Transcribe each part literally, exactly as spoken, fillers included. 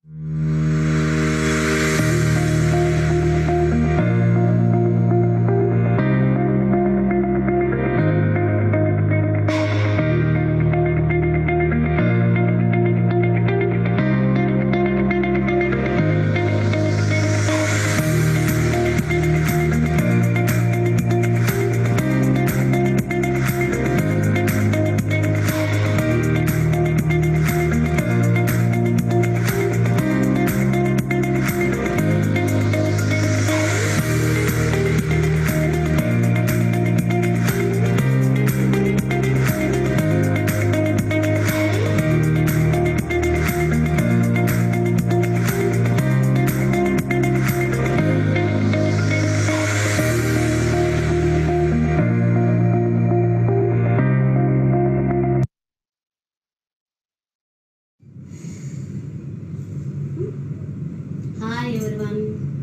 Hi everyone,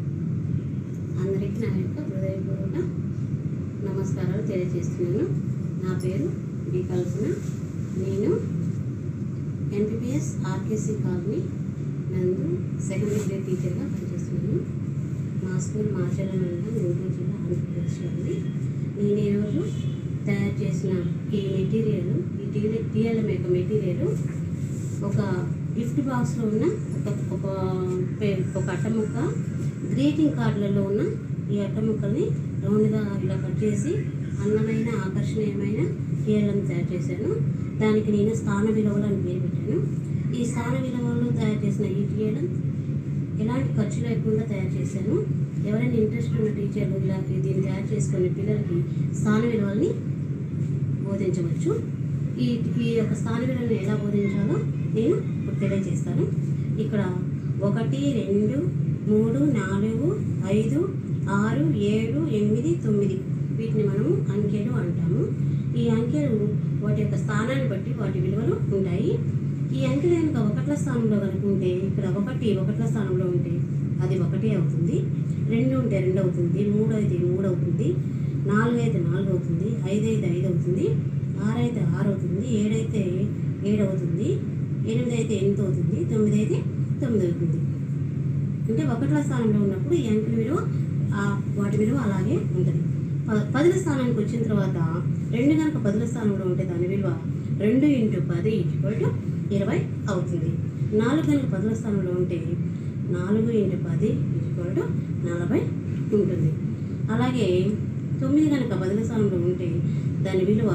అందరికీ నా యొక్క హృదయపూర్వక నమస్కారాలు తెలియజేస్తున్నాను. నా పేరు బి కల్పన. నేను ఎన్పిపిఎస్ ఆర్కేసీ కాలనీ నందు సెకండరీ గ్రేడ్ టీచర్గా పనిచేస్తున్నాను. మా స్కూల్ మార్చల మండలం గుంటూరు జిల్లా ఆంధ్రప్రదేశ్లో ఉంది. నేను ఈరోజు తయారు చేసిన ఈ మెటీరియల్, ఈ టీ టీఎల్ఎం యొక్క మెటీరియల్ ఒక గిఫ్ట్ బాక్స్లో ఉన్న ఒక ఒక ఒక అట్టముక్క గ్రీటింగ్ కార్డులలో ఉన్న ఈ అట్టముక్కల్ని రౌండ్గా ఇలా కట్ చేసి అందమైన ఆకర్షణీయమైన టీఎల్ఎం తయారు చేశాను. దానికి నేను స్థాన విలువలు అని పేరు పెట్టాను. ఈ స్థాన విలువలు తయారు చేసిన ఈ టీఎల్ఎం ఎలాంటి ఖర్చు లేకుండా తయారు చేశాను. ఎవరైనా ఇంట్రెస్ట్ ఉన్న టీచర్లు ఇలా దీన్ని తయారు చేసుకునే పిల్లలకి స్థాన విలువల్ని బోధించవచ్చు. ఈ ఈ యొక్క స్థాన విలువలను ఎలా బోధించాలో నేను ఇప్పుడు తెలియజేస్తాను. ఇక్కడ ఒకటి, రెండు, మూడు, నాలుగు, ఐదు, ఆరు, ఏడు, ఎనిమిది, తొమ్మిది వీటిని మనము అంకెలు అంటాము. ఈ అంకెలు వాటి యొక్క స్థానాన్ని బట్టి వాటి విలువలు ఉంటాయి. ఈ అంకెలు కనుక ఒకట్ల స్థానంలో కనుక ఉంటే ఇక్కడ ఒకటి ఒకట్ల స్థానంలో ఉంటే అది ఒకటి అవుతుంది. రెండు ఉంటే రెండు అవుతుంది. మూడు అయితే మూడు అవుతుంది. నాలుగు అయితే నాలుగు అవుతుంది. ఐదు అయితే ఐదు అవుతుంది. ఆరు అయితే ఆరు అవుతుంది. ఏడైతే ఏడు అవుతుంది. ఎనిమిది అయితే ఎనిమిది అవుతుంది. తొమ్మిది అయితే తొమ్మిది అవుతుంది. అంటే ఒకట్ల స్థానంలో ఉన్నప్పుడు ఈ అంకెల విలువ వాటి విలువ అలాగే ఉంటుంది. ప పదుల స్థానానికి వచ్చిన తర్వాత రెండు కనుక పదుల స్థానంలో ఉంటే దాని విలువ రెండు ఇంటూ పది ఈక్వల్ టు ఇరవై అవుతుంది. నాలుగు కనుక పదుల స్థానంలో ఉంటే నాలుగు ఇంటూ పది ఈక్వల్ టు నలభై ఉంటుంది. అలాగే తొమ్మిది కనుక పదుల స్థానంలో ఉంటే దాని విలువ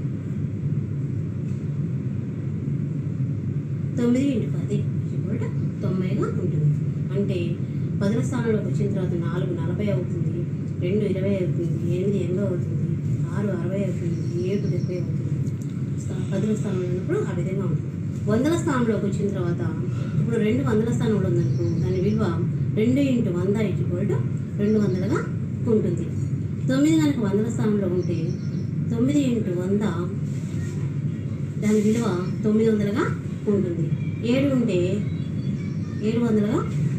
తొమ్మిది ఇంటు పది ఈక్వల్ టు తొంభైగా ఉంటుంది. అంటే పదుల స్థానంలోకి వచ్చిన తర్వాత నాలుగు నలభై అవుతుంది. రెండు ఇరవై అవుతుంది. ఎనిమిది ఎనభై అవుతుంది. ఆరు అరవై అవుతుంది. ఏడు డెబ్బై అవుతుంది. పదుల స్థానంలో ఉన్నప్పుడు ఆ విధంగా ఉంటుంది. వందల స్థానంలోకి వచ్చిన తర్వాత ఇప్పుడు రెండు వందల స్థానంలో ఉందనుకో దాని విలువ రెండు ఇంటూ వంద ఈక్వల్ టు రెండు వందలుగా ఉంటుంది. తొమ్మిది కనుక వందల స్థానంలో ఉంటే తొమ్మిది ఇంటూ వంద దాని విలువ తొమ్మిది వందలుగా ఉంటుంది. ఏడు ఉంటే ఏడు వందలుగా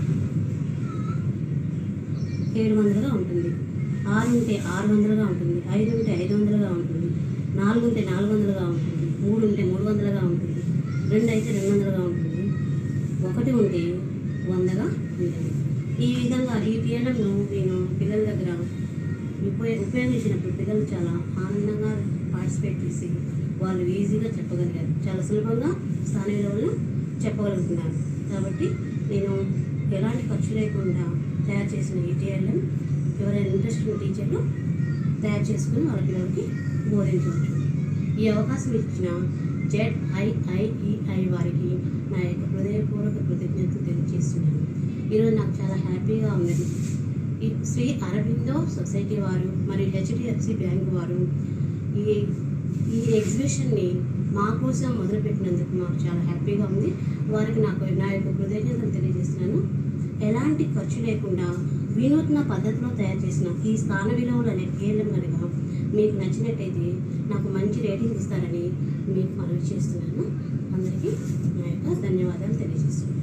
ఏడు వందలుగా ఉంటుంది. ఆరు ఉంటే ఆరు వందలుగా ఉంటుంది. ఐదు ఉంటే ఐదు వందలుగా ఉంటుంది. నాలుగు ఉంటే నాలుగు వందలుగా ఉంటుంది. మూడు ఉంటే మూడు వందలుగా ఉంటుంది. రెండు అయితే రెండు వందలుగా ఉంటుంది. ఒకటి ఉంటే వందగా ఉంటుంది. ఈ విధంగా ఈ టీఎల్ఎంను నేను పిల్లల దగ్గర ఉపయోగ ఉపయోగించినప్పుడు పిల్లలు చాలా ఆనందంగా పార్టిసిపేట్ చేసి వాళ్ళు ఈజీగా చెప్పగలిగారు. చాలా సులభంగా స్థాన విలువలను చెప్పగలుగుతున్నారు. కాబట్టి నేను ఎలాంటి ఖర్చు లేకుండా తయారు చేసిన ఈ టీఎల్ఎం ఎవరైనా ఇంట్రెస్ట్ ఉన్న టీచర్లు తయారు చేసుకుని వాళ్ళ పిల్లలకి బోధించవచ్చు. ఈ అవకాశం ఇచ్చిన జెడ్ఐఐఈఐ వారికి నా యొక్క హృదయపూర్వక కృతజ్ఞతలు తెలియజేస్తున్నాను. ఈరోజు నాకు చాలా హ్యాపీగా ఉన్నది. ఈ శ్రీ అరబిందో సొసైటీ వారు మరియు హెచ్డిఎఫ్సి బ్యాంక్ వారు ఈ ఈ ఎగ్జిబిషన్ని మా కోసం మొదలుపెట్టినందుకు మాకు చాలా హ్యాపీగా ఉంది. వారికి నాకు నా యొక్క కృతజ్ఞతలు తెలియజేస్తున్నాను. ఎలాంటి ఖర్చు లేకుండా వినూత్న పద్ధతిలో తయారు చేసిన ఈ స్థాన విలువలు అనే టీఎల్ఎం కనుక మీకు నచ్చినట్టయితే నాకు మంచి రేటింగ్ ఇస్తారని మీకు మనవి చేస్తున్నాను. అందరికీ నా యొక్క ధన్యవాదాలు తెలియజేస్తున్నాను.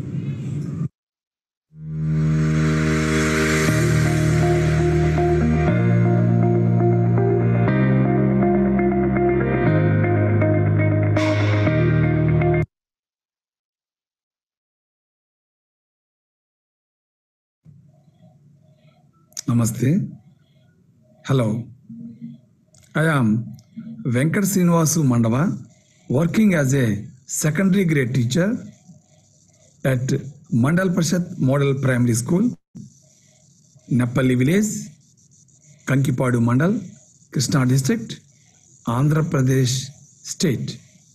Namaste. Hello. I am Venkat Srinivasu Mandava, working as a secondary grade teacher at Mandal Parishad Model Primary School, Neppalli Village, Kankipadu Mandal, Krishna District, Andhra Pradesh State.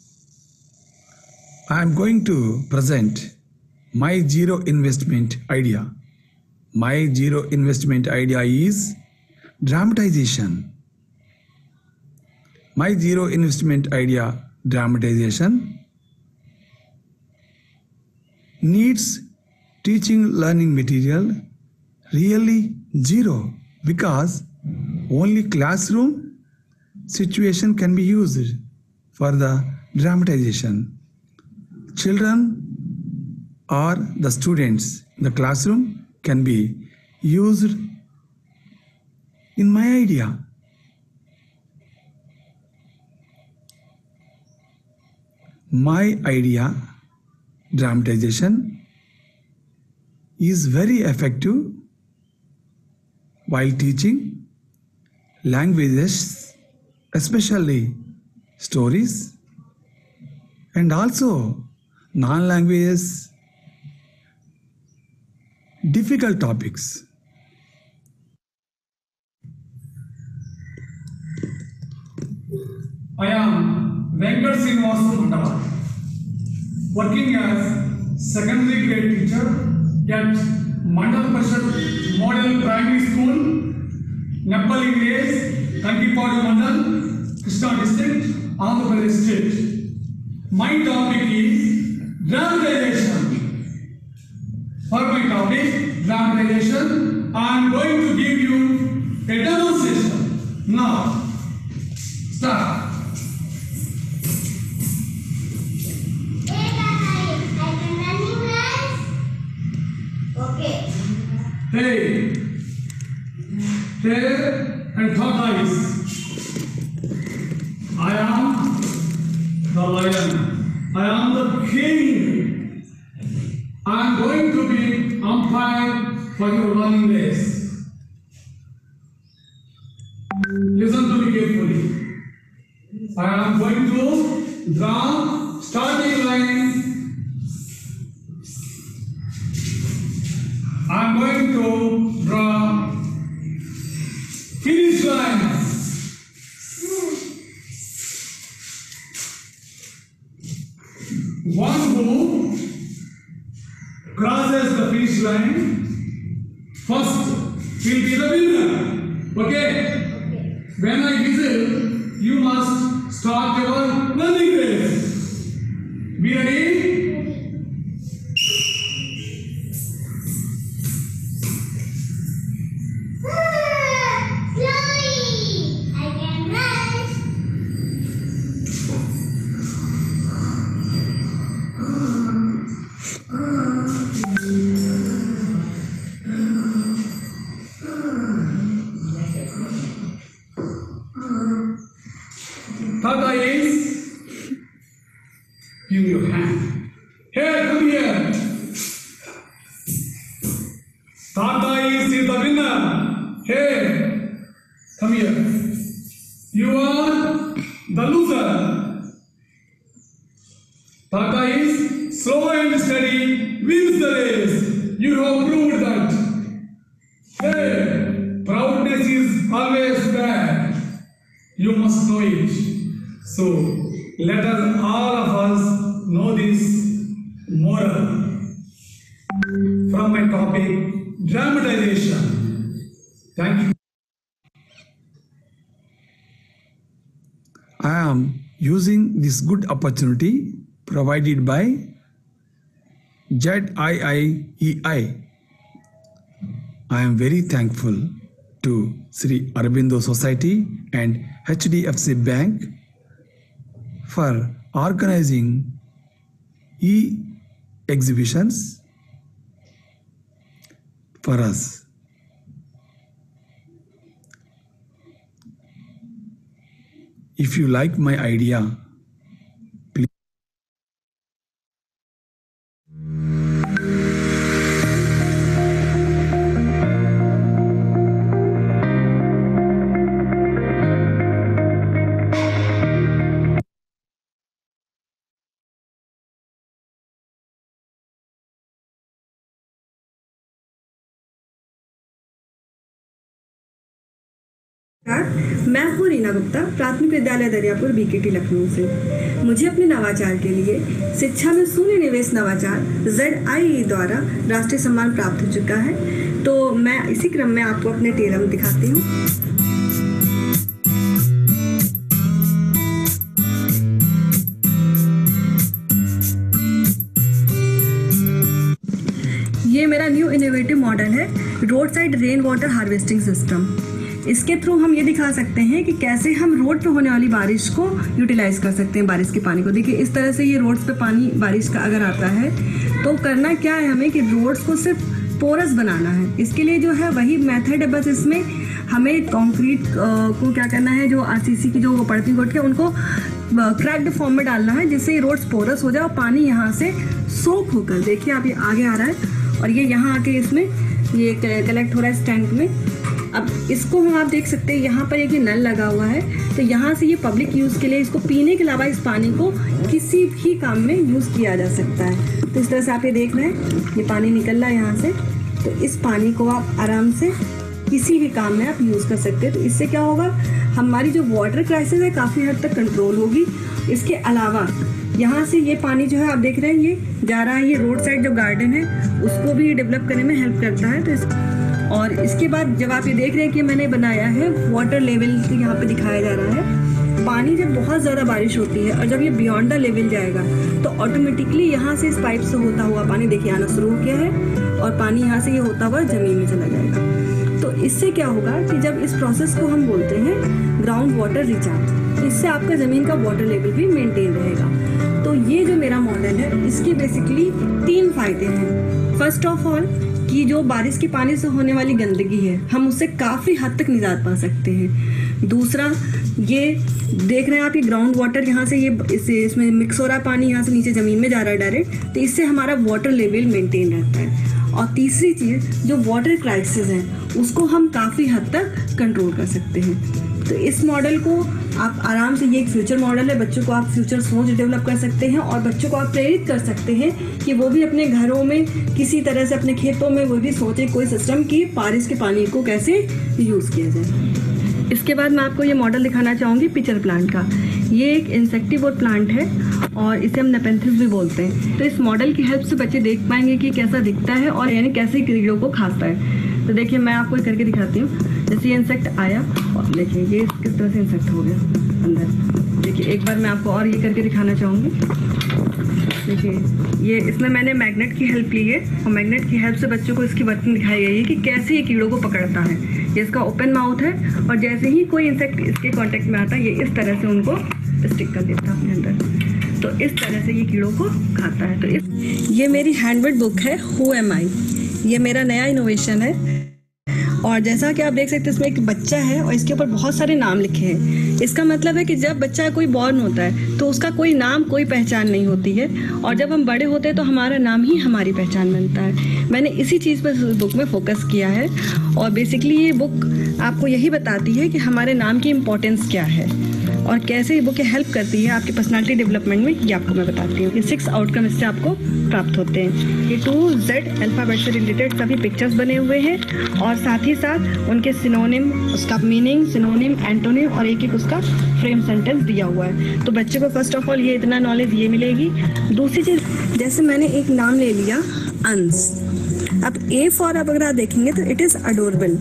I am going to present my zero investment idea. My zero investment idea is dramatization. My zero investment idea dramatization needs teaching learning material really zero, because only classroom situation can be used for the dramatization. Children or the students in the classroom can be used in my idea. My idea dramatization is very effective while teaching languages, especially stories, and also non-languages, difficult topics. I am Venkat Srinivasu Mandava, working as secondary grade teacher at Mandal Parishad Model Primary School, Neppalli Village, Kankipadu Mandal, Krishna District, Andhra Pradesh State. My topic is dramatization. For my topic, dramatization, I am going to give you a demonstration. Now, start. Hey, here and third eyes. I am the lion. I am the king. I am going to be umpire for your running race. Listen to me carefully. I am going to draw starting line. I am going to draw finish line. One who crosses the finish line first will be the winner. Okay? Okay. When I whistle, you must start your running race. Be ready? Tata is, give me your hand. Here, come here. Tata is the winner. Here, come here. You are the loser. Tata is slow and steady, wins the race. You have proved that. Hey, proudness is always bad. You must know it. So, let us, all of us, know this moral from my topic, dramatization. Thank you. I am using this good opportunity provided by Z I I E I. I am very thankful to Sri Aurobindo Society and H D F C Bank for organizing e-exhibitions for us. If you like my idea, मैं हूँ रीना गुप्ता, प्राथमिक विद्यालय Dariyapur BKT Lucknow से। मुझे अपने नवाचार के लिए शिक्षा में शून्य निवेश नवाचार जेड आई ई द्वारा राष्ट्रीय सम्मान प्राप्त हो चुका है। तो मैं इसी क्रम में आपको अपने टेलम दिखाती हूँ। ये मेरा न्यू इनोवेटिव मॉडल है, road side rain water harvesting system. इसके थ्रू हम ये दिखा सकते हैं कि कैसे हम रोड पे होने वाली बारिश को यूटिलाइज कर सकते हैं, बारिश के पानी को। देखिए इस तरह से ये रोड्स पे पानी बारिश का अगर आता है तो करना क्या है हमें कि रोड्स को सिर्फ पोरस बनाना है। इसके लिए जो है वही मेथड है, बस इसमें हमें कंक्रीट को क्या करना है, जो आरसीसी की जो पड़ती गोट है उनको क्रैक्ड फॉर्म में डालना है, जिससे ये रोड्स पोरस हो जाए और पानी यहाँ से सोख होकर, देखिए आप ये आगे आ रहा है और ये यहाँ आके इसमें ये कलेक्ट हो रहा है इस टैंक में। अब इसको हम आप देख सकते हैं यहाँ पर एक ये नल लगा हुआ है, तो यहाँ से ये पब्लिक यूज़ के लिए इसको पीने के अलावा इस पानी को किसी भी काम में यूज़ किया जा सकता है। तो इस तरह से आप ये देख रहे हैं ये पानी निकल रहा है यहाँ से, तो इस पानी को आप आराम से किसी भी काम में आप यूज़ कर सकते हैं। तो इससे क्या होगा, हमारी जो वाटर क्राइसिस है काफ़ी हद तक कंट्रोल होगी। इसके अलावा यहाँ से ये पानी जो है आप देख रहे हैं ये जा रहा है, ये रोड साइड जो गार्डन है उसको भी डेवलप करने में हेल्प करता है। तो इस और इसके बाद जब आप ये देख रहे हैं कि मैंने बनाया है वाटर लेवल यहाँ पे दिखाया जा रहा है। पानी जब बहुत ज़्यादा बारिश होती है और जब ये बियॉन्ड द लेवल जाएगा तो ऑटोमेटिकली यहाँ से इस पाइप से होता हुआ पानी देखिए आना शुरू हो गया है और पानी यहाँ से ये होता हुआ ज़मीन में चला जाएगा। तो इससे क्या होगा कि जब इस प्रोसेस को हम बोलते हैं ग्राउंड वाटर रिचार्ज, इससे आपका ज़मीन का वाटर लेवल भी मेनटेन रहेगा। तो ये जो मेरा मॉडल है इसके बेसिकली तीन फायदे हैं। फर्स्ट ऑफ ऑल कि जो बारिश के पानी से होने वाली गंदगी है हम उससे काफ़ी हद तक निजात पा सकते हैं। दूसरा, ये देख रहे हैं आप ये ग्राउंड वाटर यहाँ से ये इससे इसमें मिक्स हो रहा है, पानी यहाँ से नीचे ज़मीन में जा रहा है डायरेक्ट, तो इससे हमारा वाटर लेवल मेंटेन रहता है। और तीसरी चीज़, जो वाटर क्राइसिस है उसको हम काफ़ी हद तक कंट्रोल कर सकते हैं। तो इस मॉडल को आप आराम से, ये एक फ्यूचर मॉडल है, बच्चों को आप फ्यूचर सोच डेवलप कर सकते हैं और बच्चों को आप प्रेरित कर सकते हैं कि वो भी अपने घरों में किसी तरह से, अपने खेतों में वो भी सोचे कोई सिस्टम कि बारिश के पानी को कैसे यूज़ किया जाए। इसके बाद मैं आपको ये मॉडल दिखाना चाहूँगी पिचर प्लांट का। ये एक इंसेक्टिवोर प्लांट है और इसे हम नेपेंथिस भी बोलते हैं। तो इस मॉडल की हेल्प से बच्चे देख पाएंगे कि कैसा दिखता है और यानी कैसे कीड़ों को खाता है। तो देखिए मैं आपको करके दिखाती हूँ। जैसे ये इंसेक्ट आया और देखिए ये किस तरह से इंसेक्ट हो गया अंदर। देखिए एक बार मैं आपको और ये करके दिखाना चाहूँगी। देखिए ये इसमें मैंने मैग्नेट की हेल्प ली है और मैग्नेट की हेल्प से बच्चों को इसकी वर्किंग दिखाई गई है कि कैसे ये कीड़ों को पकड़ता है। ये इसका ओपन माउथ है और जैसे ही कोई इंसेक्ट इसके कांटेक्ट में आता है ये इस तरह से उनको स्टिक कर देता है अपने अंदर। तो इस तरह से ये कीड़ों को खाता है। तो इस ये मेरी हैंडमेड बुक है हु एम आई, ये मेरा नया इनोवेशन है। और जैसा कि आप देख सकते हैं इसमें एक बच्चा है और इसके ऊपर बहुत सारे नाम लिखे हैं। इसका मतलब है कि जब बच्चा कोई बॉर्न होता है तो उसका कोई नाम, कोई पहचान नहीं होती है और जब हम बड़े होते हैं तो हमारा नाम ही हमारी पहचान बनता है। मैंने इसी चीज़ पर इस बुक में फोकस किया है और बेसिकली ये बुक आपको यही बताती है कि हमारे नाम की इम्पोर्टेंस क्या है और कैसे ये बुक हेल्प करती है आपकी पर्सनालिटी डेवलपमेंट में, ये आपको मैं बताती हूँ। ये सिक्स आउटकम इससे आपको प्राप्त होते हैं। ये टू जेड अल्फ़ाबेट से रिलेटेड सभी पिक्चर्स बने हुए हैं और साथ ही साथ उनके सिनोनिम, उसका मीनिंग, सिनोनिम, एंटोनिम और एक एक उसका फ्रेम सेंटेंस दिया हुआ है। तो बच्चे को फर्स्ट ऑफ ऑल ये इतना नॉलेज ये मिलेगी। दूसरी चीज़, जैसे मैंने एक नाम ले लिया अंश, अब ए फॉर आप अगर आप देखेंगे तो इट इज़ अडोरेबल।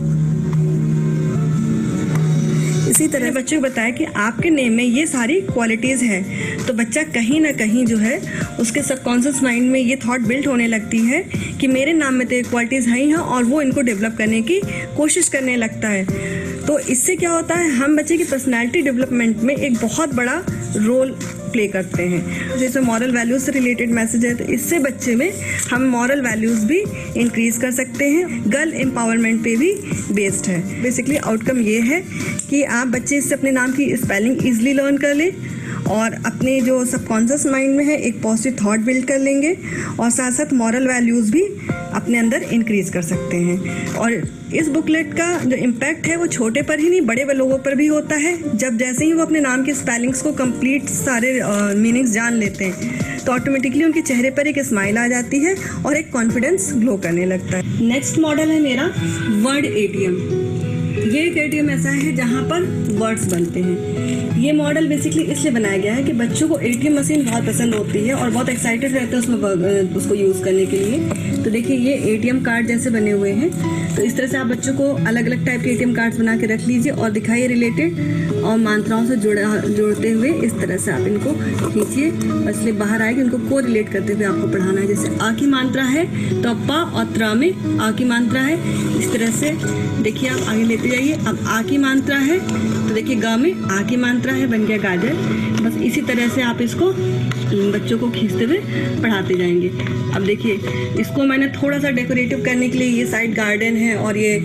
इसी तरह बच्चे को बताया कि आपके नेम में ये सारी क्वालिटीज़ हैं, तो बच्चा कहीं ना कहीं जो है उसके सबकॉन्शियस माइंड में ये थॉट बिल्ड होने लगती है कि मेरे नाम में तो ये क्वालिटीज़ हैं ही हैं और वो इनको डेवलप करने की कोशिश करने लगता है। तो इससे क्या होता है, हम बच्चे की पर्सनैलिटी डेवलपमेंट में एक बहुत बड़ा रोल प्ले करते हैं। जैसे मॉरल वैल्यूज से रिलेटेड मैसेज है तो इससे बच्चे में हम मॉरल वैल्यूज भी इंक्रीज कर सकते हैं। गर्ल एम्पावरमेंट पे भी बेस्ड है। बेसिकली आउटकम ये है कि आप बच्चे से अपने नाम की स्पेलिंग ईजिली लर्न कर लें और अपने जो सबकॉन्शियस माइंड में है एक पॉजिटिव थॉट बिल्ड कर लेंगे और साथ साथ मॉरल वैल्यूज़ भी अपने अंदर इंक्रीज कर सकते हैं। और इस बुकलेट का जो इम्पैक्ट है वो छोटे पर ही नहीं बड़े लोगों पर भी होता है। जब जैसे ही वो अपने नाम के स्पेलिंग्स को कंप्लीट सारे मीनिंग्स जान लेते हैं तो ऑटोमेटिकली उनके चेहरे पर एक स्माइल आ जाती है और एक कॉन्फिडेंस ग्लो करने लगता है। नेक्स्ट मॉडल है मेरा वर्ड एटीएम। ये एक एटीएम ऐसा है जहाँ पर वर्ड्स बनते हैं। ये मॉडल बेसिकली इसलिए बनाया गया है कि बच्चों को एटीएम मशीन बहुत पसंद होती है और बहुत एक्साइटेड रहते हैं उसमें उसको यूज़ करने के लिए। तो देखिए ये एटीएम कार्ड जैसे बने हुए हैं, तो इस तरह से आप बच्चों को अलग अलग टाइप के एटीएम कार्ड्स बना के रख लीजिए और दिखाइए रिलेटेड और मात्राओं से जुड़ा जोड़ते हुए इस तरह से आप इनको खींचिए, इसलिए बाहर आएगी। उनको को रिलेट करते हुए आपको पढ़ाना है। जैसे आ की मात्रा है तो पा और त्रा में आ की मात्रा है, इस तरह से देखिए आप आगे लेते जाइए। अब आ की मात्रा है तो देखिए गा में आ की मात्रा है, बन गया गाजर। बस इसी तरह से आप इसको बच्चों को खींचते हुए पढ़ाते जाएंगे। अब देखिए इसको मैंने थोड़ा सा डेकोरेटिव करने के लिए ये साइड गार्डन है और ये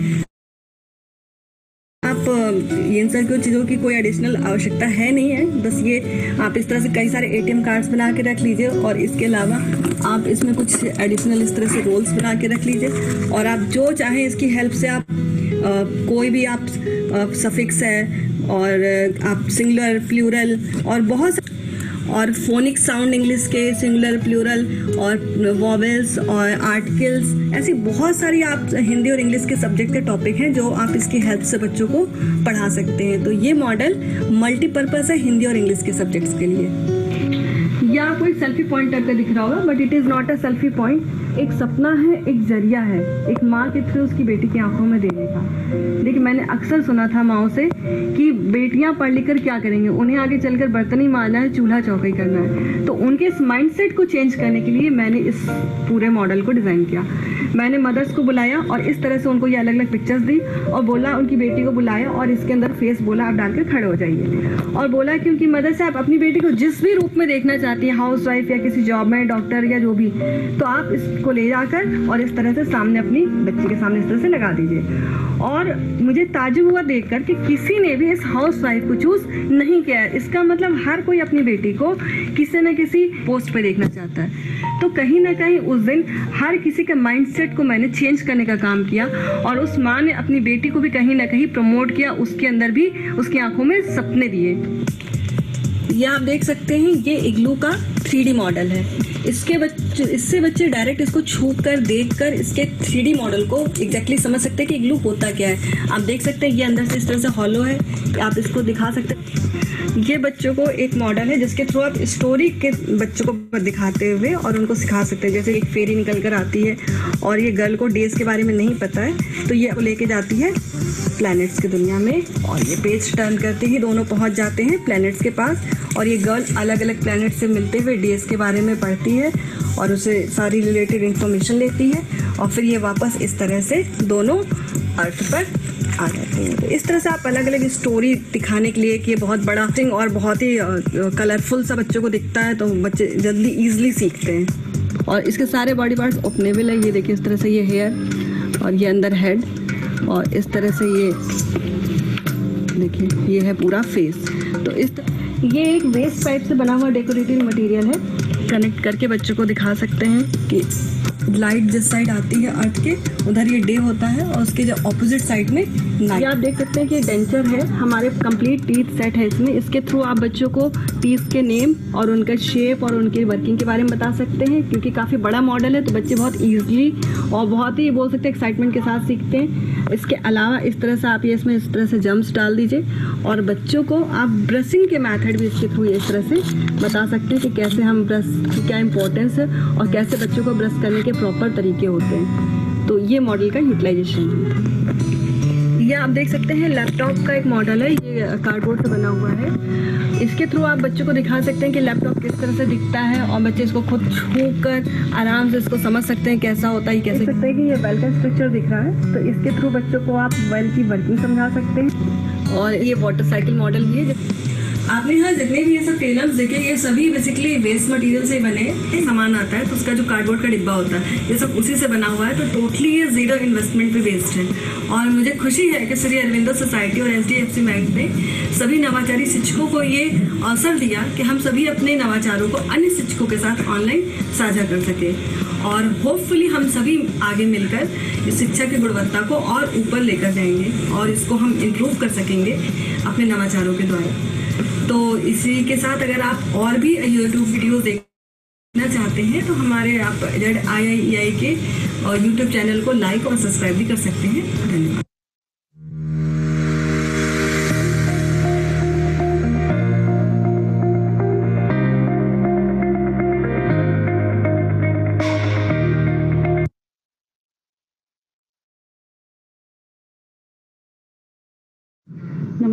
आप इन सब चीज़ों की कोई एडिशनल आवश्यकता है नहीं है। बस ये आप इस तरह से कई सारे एटीएम कार्ड्स बना के रख लीजिए और इसके अलावा आप इसमें कुछ एडिशनल इस तरह से रोल्स बना के रख लीजिए और आप जो चाहें इसकी हेल्प से आप आ, कोई भी आप सफिक्स है और आप सिंगुलर प्लूरल और बहुत और फोनिक साउंड इंग्लिश के सिंगुलर प्लूरल और वॉवेल्स और आर्टिकल्स, ऐसी बहुत सारी आप हिंदी और इंग्लिश के सब्जेक्ट के टॉपिक हैं जो आप इसकी हेल्प से बच्चों को पढ़ा सकते हैं। तो ये मॉडल मल्टीपर्पज़ है हिंदी और इंग्लिश के सब्जेक्ट्स के लिए। या आपको एक सेल्फी पॉइंट टाइप का दिख रहा होगा, but it is not a selfie point. एक सपना है, एक जरिया है, एक माँ के थ्रू उसकी बेटी की आंखों में देने का। देखिए मैंने अक्सर सुना था माओ से कि बेटियां पढ़ लिख कर क्या करेंगे, उन्हें आगे चलकर बर्तन ही मारना है, चूल्हा चौका करना है। तो उनके इस माइंडसेट को चेंज करने के लिए मैंने इस पूरे मॉडल को डिज़ाइन किया। मैंने मदर्स को बुलाया और इस तरह से उनको ये अलग अलग पिक्चर्स दी और बोला, उनकी बेटी को बुलाया और इसके अंदर फेस बोला आप डालकर खड़े हो जाइए और बोला कि उनकी मदर से आप अपनी बेटी को जिस भी रूप में देखना चाहती हैं, हाउस वाइफ या किसी जॉब में, डॉक्टर या जो भी, तो आप इसको ले जाकर और इस तरह से सामने अपनी बच्ची के सामने इस तरह से लगा दीजिए। और मुझे ताज्जुब हुआ देखकर कि किसी ने भी इस हाउस वाइफ को चूज नहीं किया है। इसका मतलब हर कोई अपनी बेटी को किसी न किसी पोस्ट पे देखना चाहता है। तो कहीं ना कहीं उस दिन हर किसी के माइंडसेट को मैंने चेंज करने का काम किया और उस माँ ने अपनी बेटी को भी कहीं ना कहीं प्रमोट किया, उसके अंदर भी उसकी आंखों में सपने दिए। ये आप देख सकते हैं, ये इग्लू का थ्री डी मॉडल है। इसके बच्चे इससे बच्चे डायरेक्ट इसको छू कर देख कर इसके थ्री डी मॉडल को एग्जैक्टली समझ सकते हैं कि इग्लू होता क्या है। आप देख सकते हैं ये अंदर से इस तरह से हॉलो है, आप इसको दिखा सकते हैं। ये बच्चों को एक मॉडल है जिसके थ्रू आप स्टोरी के बच्चों को दिखाते हुए और उनको सिखा सकते हैं। जैसे एक फेरी निकल कर आती है और ये गर्ल को डेज के बारे में नहीं पता है, तो ये लेके जाती है प्लैनेट्स की दुनिया में और ये पेज टर्न करते ही दोनों पहुंच जाते हैं प्लैनेट्स के पास और ये गर्ल अलग अलग प्लैनेट से मिलते हुए डेज के बारे में पढ़ती है और उसे सारी रिलेटेड इन्फॉर्मेशन लेती है और फिर ये वापस इस तरह से दोनों अर्थ पर आ जाते हैं। तो इस तरह से आप अलग अलग स्टोरी दिखाने के लिए कि ये बहुत बड़ा थिंग और बहुत ही कलरफुल सा बच्चों को दिखता है, तो बच्चे जल्दी ईजिली सीखते हैं। और इसके सारे बॉडी पार्ट्स ओपनेबल है। ये देखिए इस तरह से ये हेयर और ये अंदर हेड और इस तरह से ये देखिए ये है पूरा फेस। तो इस ये एक वेस्ट पाइप से बना हुआ डेकोरेटिव मटेरियल है। कनेक्ट करके बच्चों को दिखा सकते हैं कि लाइट जिस साइड आती है अर्थ के उधर ये डे होता है और उसके जो ऑपोजिट साइड में नाइट। आप देख सकते हैं कि डेंचर है, हमारे कंप्लीट टीथ सेट है इसमें। इसके थ्रू आप बच्चों को टीथ के नेम और उनका शेप और उनके वर्किंग के बारे में बता सकते हैं। क्योंकि काफ़ी बड़ा मॉडल है तो बच्चे बहुत ईजिली और बहुत ही बोल सकते हैं एक्साइटमेंट के साथ सीखते हैं। इसके अलावा इस तरह से आप ये इसमें इस तरह से जम्प्स डाल दीजिए और बच्चों को आप ब्रशिंग के मेथड भी इसके थ्रू इस तरह से बता सकते हैं कि कैसे हम ब्रश की क्या इंपॉर्टेंस है और कैसे बच्चों को ब्रश करने के प्रॉपर तरीके होते हैं। तो ये मॉडल का यूटिलाइजेशन है। ये आप देख सकते हैं लैपटॉप का एक मॉडल है, ये कार्डबोर्ड से बना हुआ है। इसके थ्रू आप बच्चों को दिखा सकते हैं कि लैपटॉप किस तरह से दिखता है और बच्चे इसको खुद छू कर आराम से इसको समझ सकते हैं कैसा होता है। कैसे देख सकते हैं कि ये बेल का स्ट्रक्चर दिख रहा है, तो इसके थ्रू बच्चों को आप बेल की वर्किंग समझा सकते हैं। और ये वाटर साइकिल मॉडल भी है। आपने यहाँ जितने भी ये सब टेलर्स देखे ये सभी बेसिकली वेस्ट मटेरियल से बने सामान आता है, तो उसका जो कार्डबोर्ड का डिब्बा होता है ये सब उसी से बना हुआ है। तो टोटली ये जीरो इन्वेस्टमेंट पे बेस्ड है। और मुझे खुशी है कि श्री अरविंदो सोसाइटी और H D F C bank ने सभी नवाचारी शिक्षकों को ये अवसर दिया कि हम सभी अपने नवाचारों को अन्य शिक्षकों के साथ ऑनलाइन साझा कर सके और होपफुली हम सभी आगे मिलकर इस शिक्षा की गुणवत्ता को और ऊपर लेकर जाएंगे और इसको हम इम्प्रूव कर सकेंगे अपने नवाचारों के द्वारा। तो इसी के साथ अगर आप और भी यूट्यूब वीडियोस देखना चाहते हैं तो हमारे आप Z I I E I के यूट्यूब चैनल को लाइक और सब्सक्राइब भी कर सकते हैं। धन्यवाद।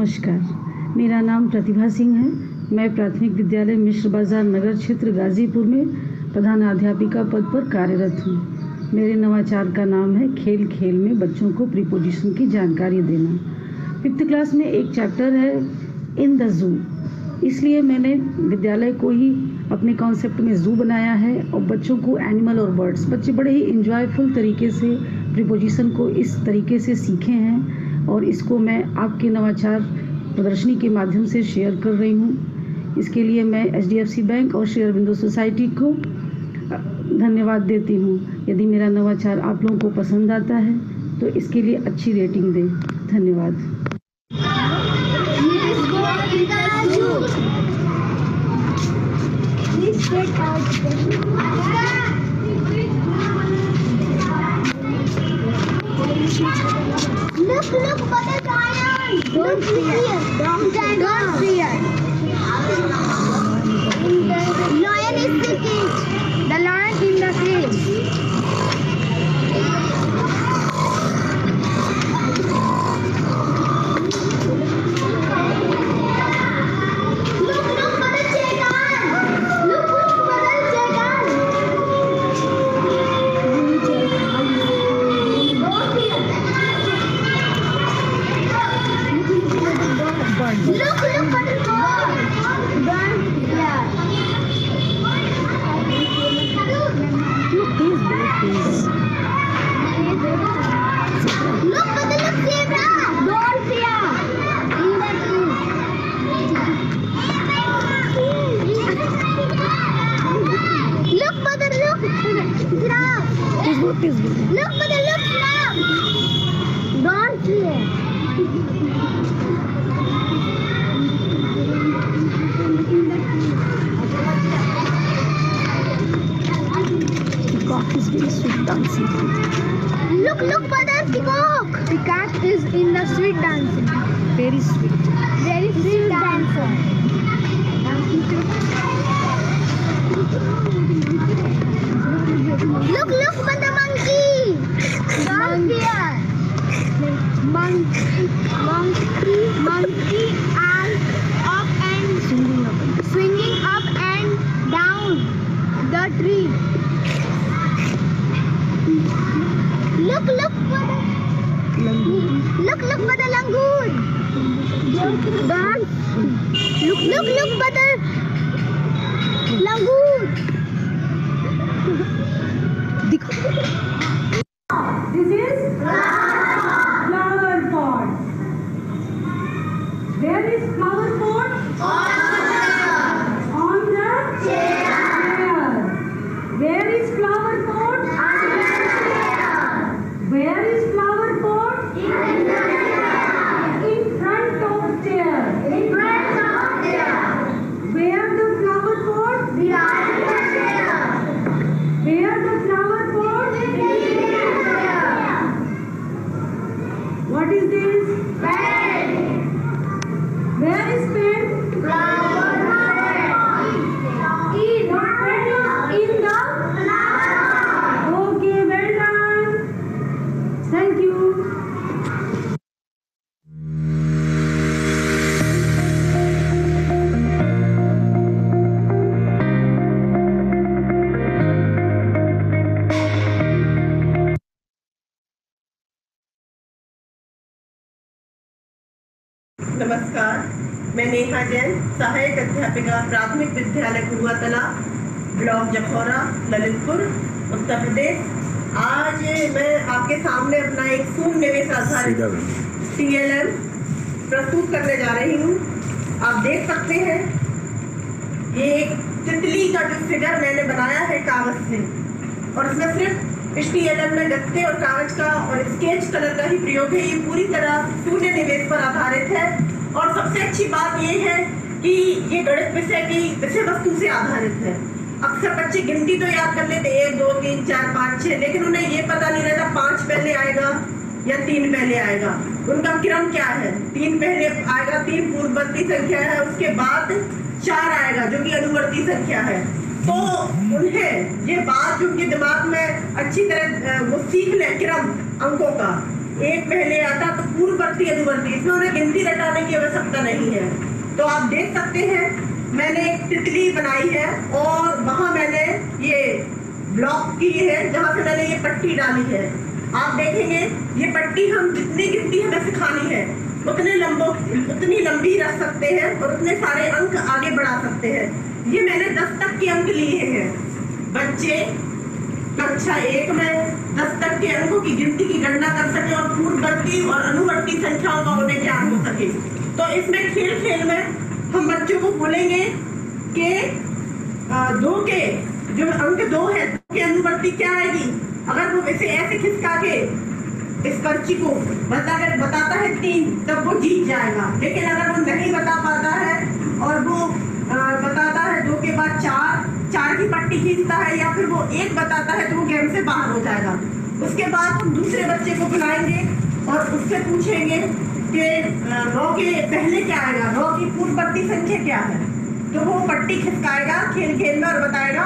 नमस्कार, मेरा नाम प्रतिभा सिंह है। मैं प्राथमिक विद्यालय मिश्र बाजार नगर क्षेत्र गाजीपुर में प्रधानाध्यापिका पद पर कार्यरत हूँ। मेरे नवाचार का नाम है खेल खेल में बच्चों को प्रीपोजिशन की जानकारी देना। फिफ्थ क्लास में एक चैप्टर है इन द जू, इसलिए मैंने विद्यालय को ही अपने कॉन्सेप्ट में जू बनाया है और बच्चों को एनिमल और बर्ड्स, बच्चे बड़े ही इंजॉयफुल तरीके से प्रीपोजिशन को इस तरीके से सीखे हैं और इसको मैं आपके नवाचार प्रदर्शनी के माध्यम से शेयर कर रही हूँ। इसके लिए मैं H D F C bank और श्री अरविंदो सोसाइटी को धन्यवाद देती हूँ। यदि मेरा नवाचार आप लोगों को पसंद आता है तो इसके लिए अच्छी रेटिंग दें। धन्यवाद। Look, look for the lion. Don't fear. Don't, don't fear. Lion is the cage. The lion in the cage. Look, look for the cheetah. Look, look for the cheetah. Don't fear. Look, look for the bird. Bird. Yeah. Look, please, please. Look for the look zebra. Don't fear. In the tree. Look for the look giraffe. Please go, please go. Look for the look giraffe. Don't fear. Peacock is very sweet dancing. Look, look for the peacock. Peacock is in the street dancing. Very sweet. Very sweet dancer. Look, look for the monkey. Don't fear. Monkey, monkey, monkey, and up and Swinging up. swinging up and down the tree. Look, look for the look, look for the langoon. Don't look, look, look for the langoon. This is flower pot. Where is flower pot? On the chair. Where is flower pot? Where is flower pot? In front of chair. In front of chair. Where the flower pot? Behind the chair. Where the flower pot? What is this? Pen. Where is pen? Flower pot. In the pen is in the flower. Okay, well done. Thank you. नमस्कार, मैं नेहा जैन, सहायक अध्यापिका प्राथमिक विद्यालय Guruatla, block Jakhaura, Lalitpur, Uttar Pradesh. आज मैं आपके सामने अपना एक शून्य निवेश आधारित टी एल एम प्रस्तुत करने जा रही हूँ। आप देख सकते हैं ये एक तितली का जो फिगर मैंने बनाया है कागज से, और इसमें सिर्फ इस टी एल एम में गत्ते और कागज का और स्केच कलर का ही प्रयोग है। ये पूरी तरह शून्य निवेश पर आधारित है और सबसे अच्छी बात ये है कि ये गणित विषय की विषय वस्तु से आधारित है। अक्सर बच्चे गिनती तो याद कर लेते एक दो तीन चार पाँच छः, लेकिन उन्हें ये पता नहीं रहता पाँच पहले आएगा या तीन पहले आएगा, उनका क्रम क्या है। तीन पहले आएगा, तीन पूर्ववर्ती संख्या है, उसके बाद चार आएगा जो कि अनुवर्ती संख्या है। तो उन्हें ये बात जो उनके दिमाग में अच्छी तरह वो सीख ले क्रम अंकों का, एक पहले आता तो पूर्ववर्ती अनुवर्ती, इसमें उन्हें गिनती रटाने की आवश्यकता नहीं है। तो आप देख सकते हैं मैंने एक तितली बनाई है और वहां मैंने ये ब्लॉक की है जहां से मैंने ये पट्टी डाली है। आप देखेंगे ये पट्टी हम जितनी गिनती हमें सिखानी है उतने लंबो उतनी लंबी रख सकते हैं और उतने सारे अंक आगे बढ़ा सकते हैं। ये मैंने दस तक के अंक लिए हैं। बच्चे कक्षा एक में दस तक के अंकों की गिनती की गणना कर सके और पूर्ववर्ती और अनुवर्ती संख्याओं का उन्हें ज्ञान हो सके। तो इसमें खेल खेल में हम बच्चों को बोलेंगे कि दो के जो अंक दो है दो के अनुवर्ती क्या आएगी। अगर वो इसे ऐसे खिसका के इस पर्ची को बता कर बताता है तीन, तब वो जीत जाएगा। लेकिन अगर वो नहीं बता पाता है और वो आ, बताता है दो के बाद चार चार की पट्टी खींचता है या फिर वो एक बताता है तो वो गेम से बाहर हो जाएगा। उसके बाद हम दूसरे बच्चे को बुलाएंगे और उससे पूछेंगे कि रॉ के पहले क्या आएगा, रॉ की पूर्ववर्ती संख्या क्या है। तो वो पट्टी खिसकाएगा खेल खेल में और बताएगा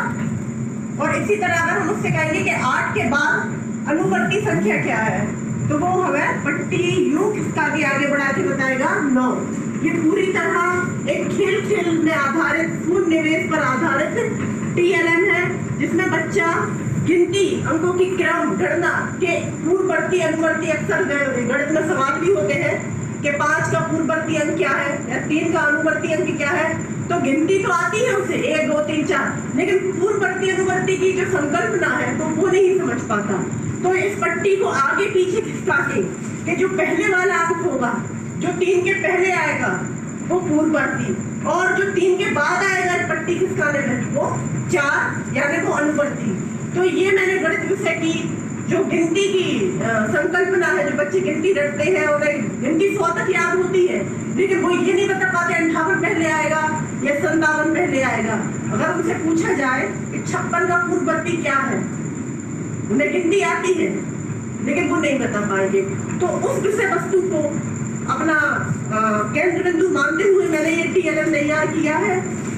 आठ। और इसी तरह अगर हम उससे कहेंगे कि आठ के बाद अनुवर्ती संख्या क्या है तो वो हमें पट्टी यूं खिसका के आगे बढ़ा के बताएगा नौ। ये पूरी तरह एक खेल खेल में आधारित पूर्ण निवेश पर आधारित टीएलएम है जिसमें बच्चा गिनती अंकों की क्रम गणना के पूर्ववर्ती अनुवर्ती अक्सर गणित में सवाल भी होते हैं कि पांच का पूर्ववर्ती अंक क्या है या तीन का अनुवर्ती अंक क्या है। तो गिनती तो आती है उसे एक दो तीन चार, लेकिन पूर्ववर्ती अनुवर्ती की जो संकल्पना है तो वो नहीं समझ पाता। तो इस पट्टी को आगे पीछे खिसका के कि जो पहले वाला अंक होगा जो तीन के पहले आएगा वो पूर्ववर्ती और जो तीन के बाद आएगा पट्टी खिसकाने में वो चार यानी वो अनुवर्ती। तो ये मैंने गणित विषय की जो गिनती की संकल्पना है, जो बच्चे गिनती रटते हैं और गिनती सौ तक याद होती है लेकिन वो ये नहीं बता पाते अंठावन पहले आएगा या संतावन पहले आएगा। अगर उनसे पूछा जाए कि छप्पन का पूर्ववर्ती क्या है, उन्हें गिनती आती है लेकिन वो नहीं बता पाएंगे। तो उस विषय वस्तु को अपना केंद्र बिंदु मानते हुए मैंने ये टीएलएम तैयार किया है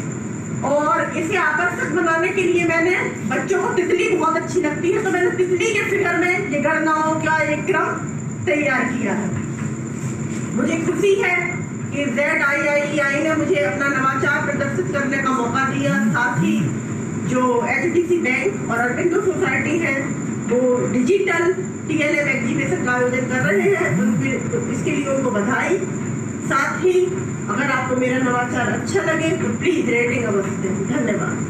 और इसे आकर्षक बनाने के लिए मैंने बच्चों को तितली बहुत अच्छी लगती है तो मैंने तितली के फिगर में ये गणनाओं का एक क्रम तैयार किया है। मुझे खुशी है कि जेड आई आई आई ने मुझे अपना नवाचार प्रदर्शित करने का मौका दिया। साथ ही जो एचडीसी बैंक और अरविंदो सोसाइटी है वो डिजिटल टीएलएम एग्जीबिशन का आयोजन कर रहे हैं, तो इसके लिए उनको बधाई। साथ ही अगर आपको मेरा नवाचार अच्छा लगे तो प्लीज रेटिंग अवश्य दें। धन्यवाद।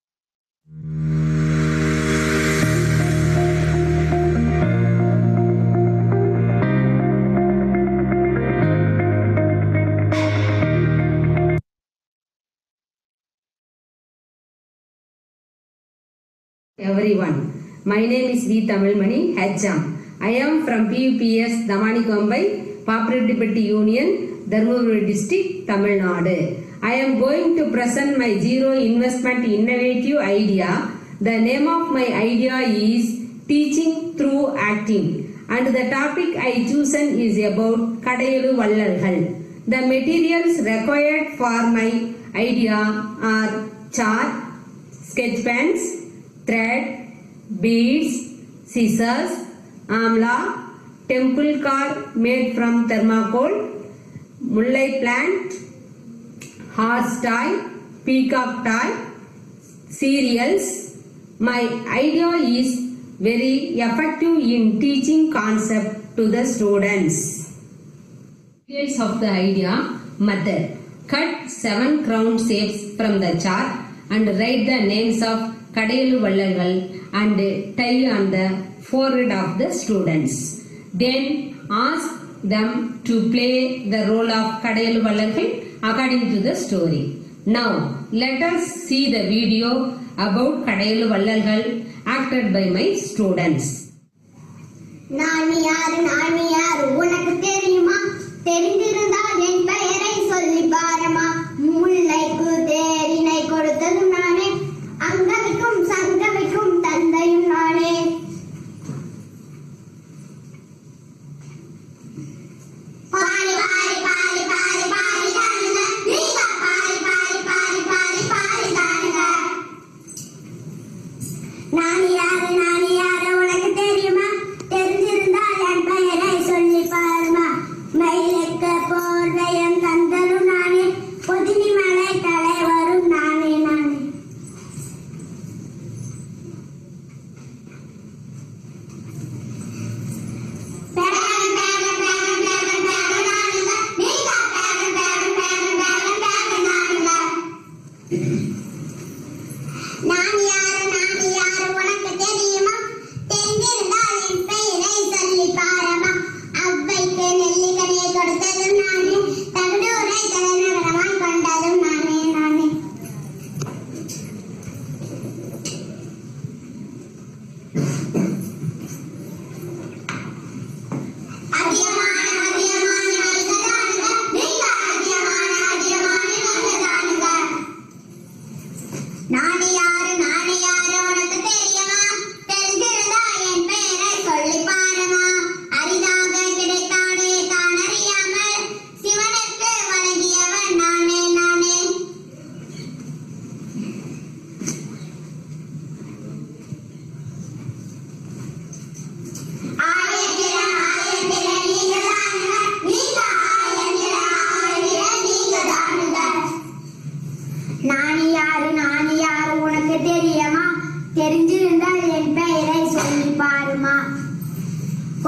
Everyone, my name is V. Tamilmani, H M. I am from P U P S Damanikombai, Paparedipatti Union, Dharmaburi District, Tamil Nadu. I am going to present my zero investment innovative idea. The name of my idea is Teaching Through Acting, and the topic I chosen is about Kadayulu Vallalgal. The materials required for my idea are chart, sketch pens, thread, beads, scissors, amla, temple car made from thermocol, mullai plant, horse tie, peacock tie, cereals. My idea is very effective in teaching concept to the students. Details of the idea method. Cut seven crown shapes from the chart and write the names of Kadayulu Vallalgal and tie on the forehead of the students. Then ask them to play the role of Kadayulu Vallalgal according to the story. Now let us see the video about Kadayulu Vallalgal acted by my students. நான் யாரு நான் யாரு உனக்கு தெரியுமா? தெரிந்திருந்தால் என் பெயரை சொல்லி பாரமா. முல்லைக்கு தேரினை கொடுத்ததும் நானே, அங்கமிக்கும் சங்கமிக்கும் தந்தையும் நானே. பாரி பாரி பாரி பாரி பாரி தானுங்க, நீங்க பாரி பாரி பாரி பாரி பாரி தானுங்க. நான் யாரு நான் யாரு உனக்கு தெரியுமா? தெரிஞ்சிருந்தால் என் பெயரை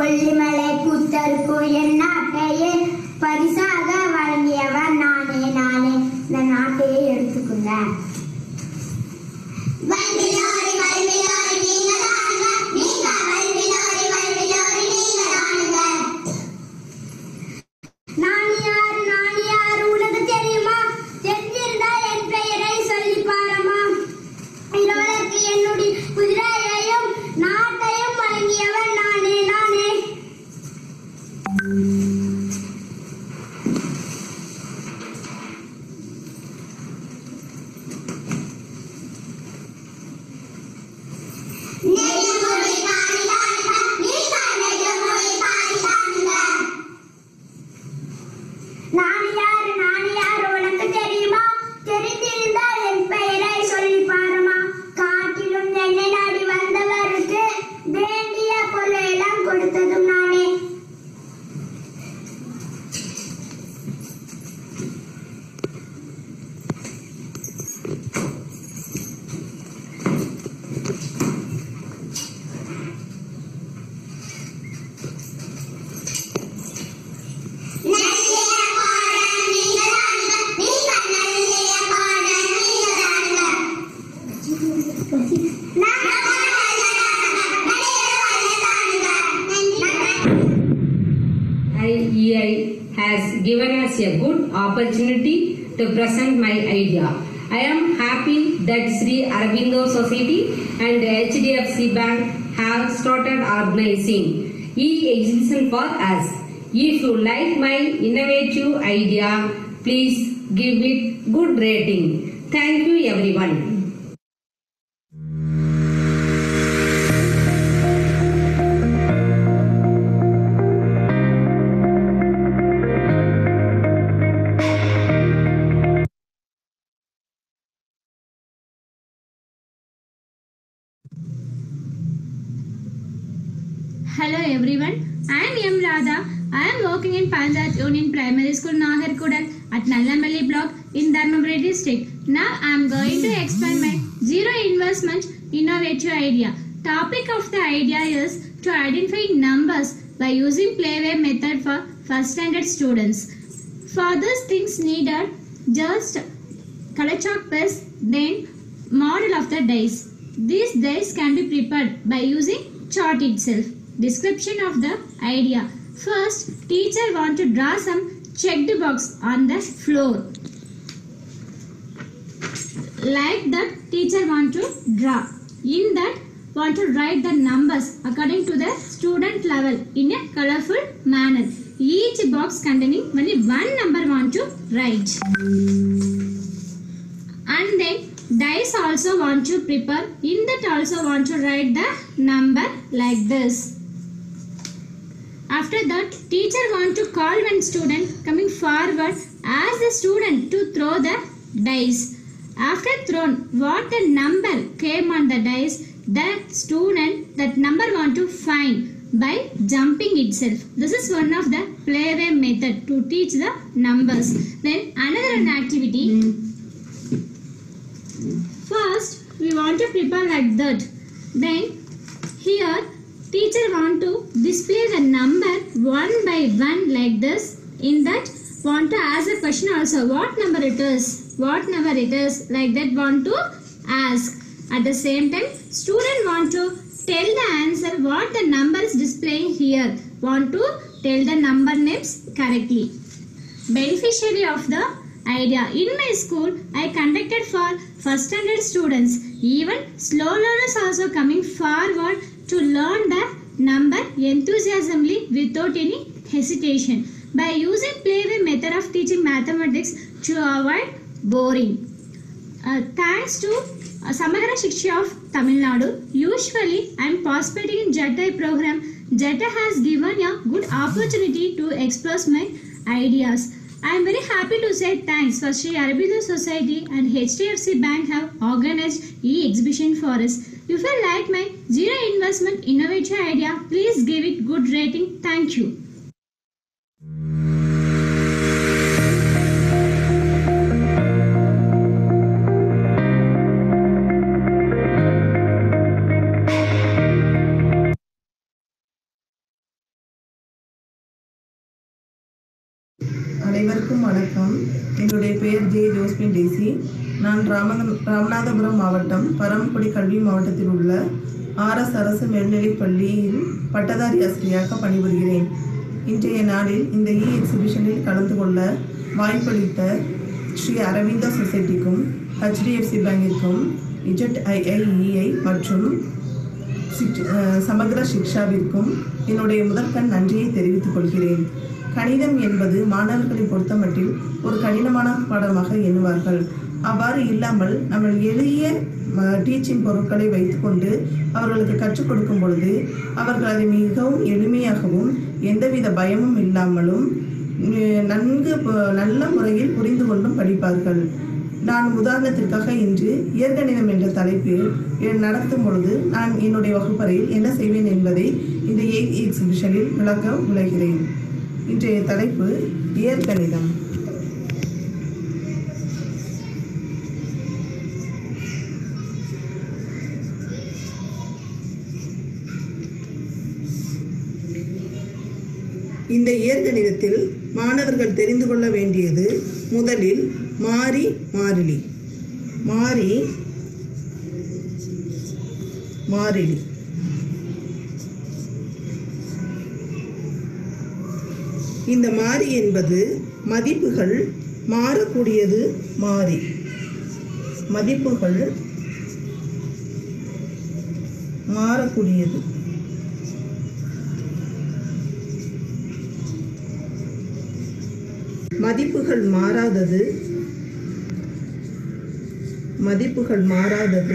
கொல்லிமலை கூத்தருக்கு என் நாட்டையே பரிசாக வழங்கியவர் நானே நானே இந்த நாட்டையே எடுத்துக்கொண்டேன். நான் யார் நான் யார் உனக்கு தெரியுமா? தெரிஞ்சிருந்தால் என் பெயரை சொல்லி பாருமா. இளவரசி என்னுடைய குதிரையையும் நாட்டையும் வழங்கியவர் நானே நானே. நான் யார் நான் யார் உனக்கு தெரியுமா? தெரிந்திருந்தால் என் பெயரை சொல்லி பாருமா. காட்டிலும் என்னை நாடி வந்தவருக்கு வேண்டிய பொருளை எல்லாம் கொடுத்ததும் நானே. I E I has given us a good opportunity to present my idea. I am happy that Sri Aurobindo Society and H D F C Bank have started organizing e-exhibition for us. If you like my innovative idea, please give it good rating. Thank you everyone. Hello everyone, I am M. Radha. I am working in Panjat Union Primary School, Nagarkudal at Nallamalli block in Dharmaburi district. Now I am going to explain my zero investment innovative idea. Topic of the idea is to identify numbers by using playway method for first standard students. For this things needed just color chalk pens, then model of the dice. These dice can be prepared by using chart itself. Description of the idea. First, teacher want to draw some checked box on the floor. Like that, teacher want to draw. In that, want to write the numbers according to the student level in a colorful manner. Each box containing only one number want to write. And then, dice also want to prepare. In that also want to write the number like this. After that, teacher want to call one student coming forward as the student to throw the dice. After thrown, what the number came on the dice, that student, that number want to find by jumping itself. This is one of the playway method to teach the numbers. Then another an activity. First, we want to prepare like that. Then here, teacher want to display the number one by one like this. In that, want to ask a question also. What number it is? What number it is? Like that want to ask. At the same time, student want to tell the answer what the number is displaying here. Want to tell the number names correctly. Beneficiary of the idea. In my school, I conducted for first standard students. Even slow learners also coming forward to learn the number enthusiastically without any hesitation. By using playway method of teaching mathematics to avoid boring. Uh, thanks to uh, Samagra Shiksha of Tamil Nadu. Usually, I am participating in J E T I program. J E T I has given a good opportunity to express my ideas. I am very happy to say thanks for Sri Aurobindo Society and H D F C Bank have organized e-exhibition for us. If you like my zero investment innovative idea, please give it good rating. Thank you. என்னுடைய பெயர் J Josephine daisy. நான் ராம ராமநாதபுரம் மாவட்டம் பரமக்குடி கல்வி மாவட்டத்தில் உள்ள RS அரசு மேல்நிலைப் பள்ளியில் பட்டதாரி ஆசிரியராக பணிபுரிகிறேன். இன்றைய நாளில் இந்த இ எக்ஸிபிஷனில் கலந்து கொள்ள வாய்ப்பளித்த ஸ்ரீ அரவிந்தா சொசைட்டிக்கும் ஹெச்டிஎஃப்சி பேங்கிற்கும் இஜட்ஐஐஇஐ மற்றும் சமக்ர சிக்ஷாவிற்கும் என்னுடைய முதற்கண் நன்றியை தெரிவித்துக் கொள்கிறேன். கணிதம் என்பது மாணவர்களை பொறுத்தமட்டில் ஒரு கடினமான பாடமாக எண்ணுவார்கள். அவ்வாறு இல்லாமல் நம்ம எளிய டீச்சிங் பொருட்களை வைத்துக்கொண்டு அவர்களுக்கு கற்றுக் கொடுக்கும் பொழுது அவர்கள் அதை மிகவும் எளிமையாகவும் எந்தவித பயமும் இல்லாமலும் நன்கு நல்ல முறையில் புரிந்து கொண்டும் படிப்பார்கள். நான் உதாரணத்திற்காக இன்று இயற்கணிதம் என்ற தலைப்பில் நடத்தும் பொழுது நான் என்னுடைய வகுப்பறையில் என்ன செய்வேன் என்பதை இந்த ஏ எக்ஸிபிஷனில் விளக்க விளைகிறேன். இன்றைய தலைப்பு இயற்கணிதம். இந்த இயற்கணிதத்தில் மாணவர்கள் தெரிந்து கொள்ள வேண்டியது முதலில் மாறி மாறிலி. மாறி மாறிலி இந்த மாறி என்பது மதிப்புகள் மாறக்கூடியது. மாறி மதிப்புகள் மாறக்கூடியது. மதிப்புகள் மாறாதது மதிப்புகள் மாறாதது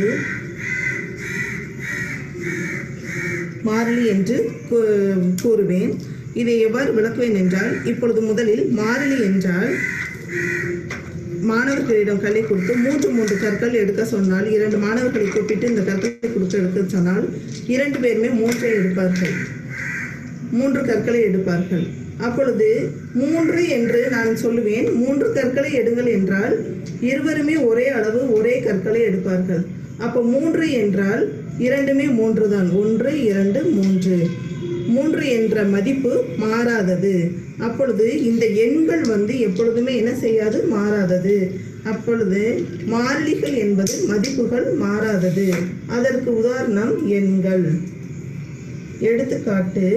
மாறிலி என்று கூறுவேன். இதை எவ்வாறு விளக்குவேன் என்றால், இப்பொழுது முதலில் மாறிலி என்றால் மாணவர்களிடம் கல்லை கொடுத்து மூன்று மூன்று கற்கள் எடுக்க சொன்னால், இரண்டு மாணவர்களை கூப்பிட்டு இந்த கற்களை கொடுத்து எடுக்க சொன்னால் இரண்டு பேருமே மூன்றை எடுப்பார்கள், மூன்று கற்களை எடுப்பார்கள். அப்பொழுது மூன்று என்று நான் சொல்லுவேன். மூன்று கற்களை எடுங்கள் என்றால் இருவருமே ஒரே அளவு ஒரே கற்களை எடுப்பார்கள். அப்போ மூன்று என்றால் இரண்டுமே மூன்று தான். ஒன்று இரண்டு மூன்று. மூன்று என்ற மதிப்பு மாறாதது. அப்பொழுது இந்த எண்கள் வந்து எப்பொழுதுமே என்ன செய்யாது? மாறாதது. அப்பொழுது மாறிலிகள் என்பது மதிப்புகள் மாறாதது. அதற்கு உதாரணம் எண்கள். எடுத்துக்காட்டு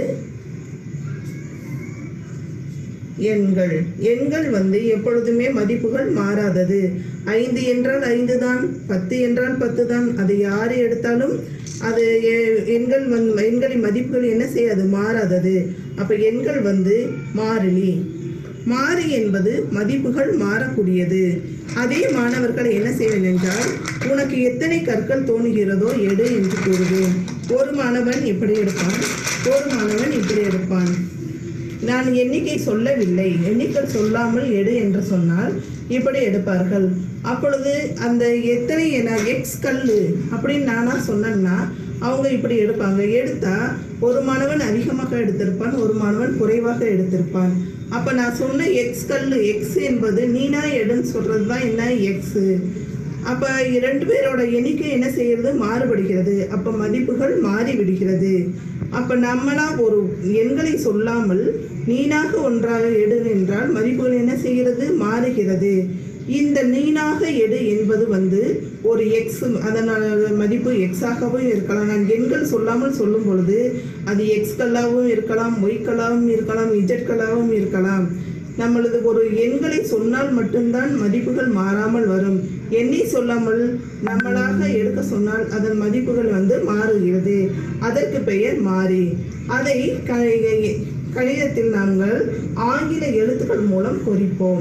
எண்கள். எண்கள் வந்து எப்பொழுதுமே மதிப்புகள் மாறாதது. ஐந்து என்றால் ஐந்து தான், பத்து என்றால் பத்து தான். அது யார் எடுத்தாலும் அது எண்கள் வந்து எண்களின் மதிப்புகள் என்ன செய்யாது? மாறாதது. அப்போ எண்கள் வந்து மாறிலி. மாறி என்பது மதிப்புகள் மாறக்கூடியது. அதே மாணவர்கள் என்ன செய்வேன் என்றால், உனக்கு எத்தனை கற்கள் தோணுகிறதோ எடு என்று கூறுவேன். ஒரு மாணவன் இப்படி எடுப்பான், ஒரு மாணவன் இப்படி எடுப்பான். நான் எண்ணிக்கை சொல்லவில்லை, எண்ணிக்கை சொல்லாமல் எடு என்று சொன்னால் இப்படி எடுப்பார்கள். அப்பொழுது அந்த எத்தனை என எக்ஸ் கல் அப்படின்னு நானா சொன்னேன்னா அவங்க இப்படி எடுப்பாங்க. எடுத்தா ஒரு மாணவன் அதிகமாக எடுத்திருப்பான், ஒரு மாணவன் குறைவாக எடுத்திருப்பான். அப்போ நான் சொன்ன எக்ஸ் கல், எக்ஸ் என்பது நீனா எடுன்னு சொல்கிறது தான் என்ன? எக்ஸு. அப்போ இரண்டு பேரோட எண்ணிக்கை என்ன செய்கிறது? மாறுபடுகிறது. அப்போ மதிப்புகள் மாறிவிடுகிறது. அப்போ நம்மளா ஒரு எண்களை சொல்லாமல் நீனாக ஒன்றாக எடு என்றால் மதிப்புகள் என்ன செய்கிறது? மாறுகிறது. இந்த நீனாக எடு என்பது வந்து ஒரு எக்ஸ், அதனால் மதிப்பு எக்ஸாகவும் இருக்கலாம். நான் எண்கள் சொல்லாமல் சொல்லும் பொழுது அது எக்ஸ் கல்லாகவும் இருக்கலாம், ஒய் கல்லாகவும் இருக்கலாம், இஜட் கல்லாகவும் இருக்கலாம். நம்மளது ஒரு எண்களை சொன்னால் மட்டும்தான் மதிப்புகள் மாறாமல் வரும். எண்ணி சொல்லாமல் நம்மளாக எடுக்க சொன்னால் அதன் மதிப்புகள் வந்து மாறுகிறது. அதற்கு பெயர் மாறி. அதை கணிதத்தில் நாங்கள் ஆங்கில எழுத்துக்கள் மூலம் குறிப்போம்.